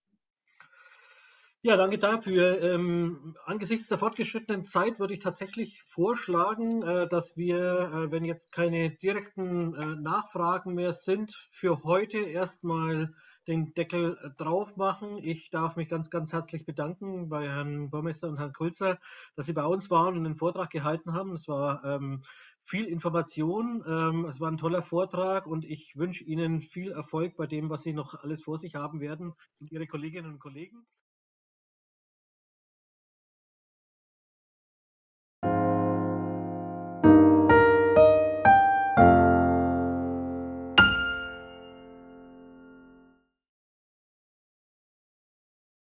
Speaker 1: Ja, danke dafür. Angesichts der fortgeschrittenen Zeit würde ich tatsächlich vorschlagen, dass wir, wenn jetzt keine direkten Nachfragen mehr sind, für heute erstmal den Deckel drauf machen. Ich darf mich ganz, ganz herzlich bedanken bei Herrn Burmeister und Herrn Kulzer, dass Sie bei uns waren und den Vortrag gehalten haben. Es war viel Information, es war ein toller Vortrag und ich wünsche Ihnen viel Erfolg bei dem, was Sie noch alles vor sich haben werden und Ihre Kolleginnen und Kollegen.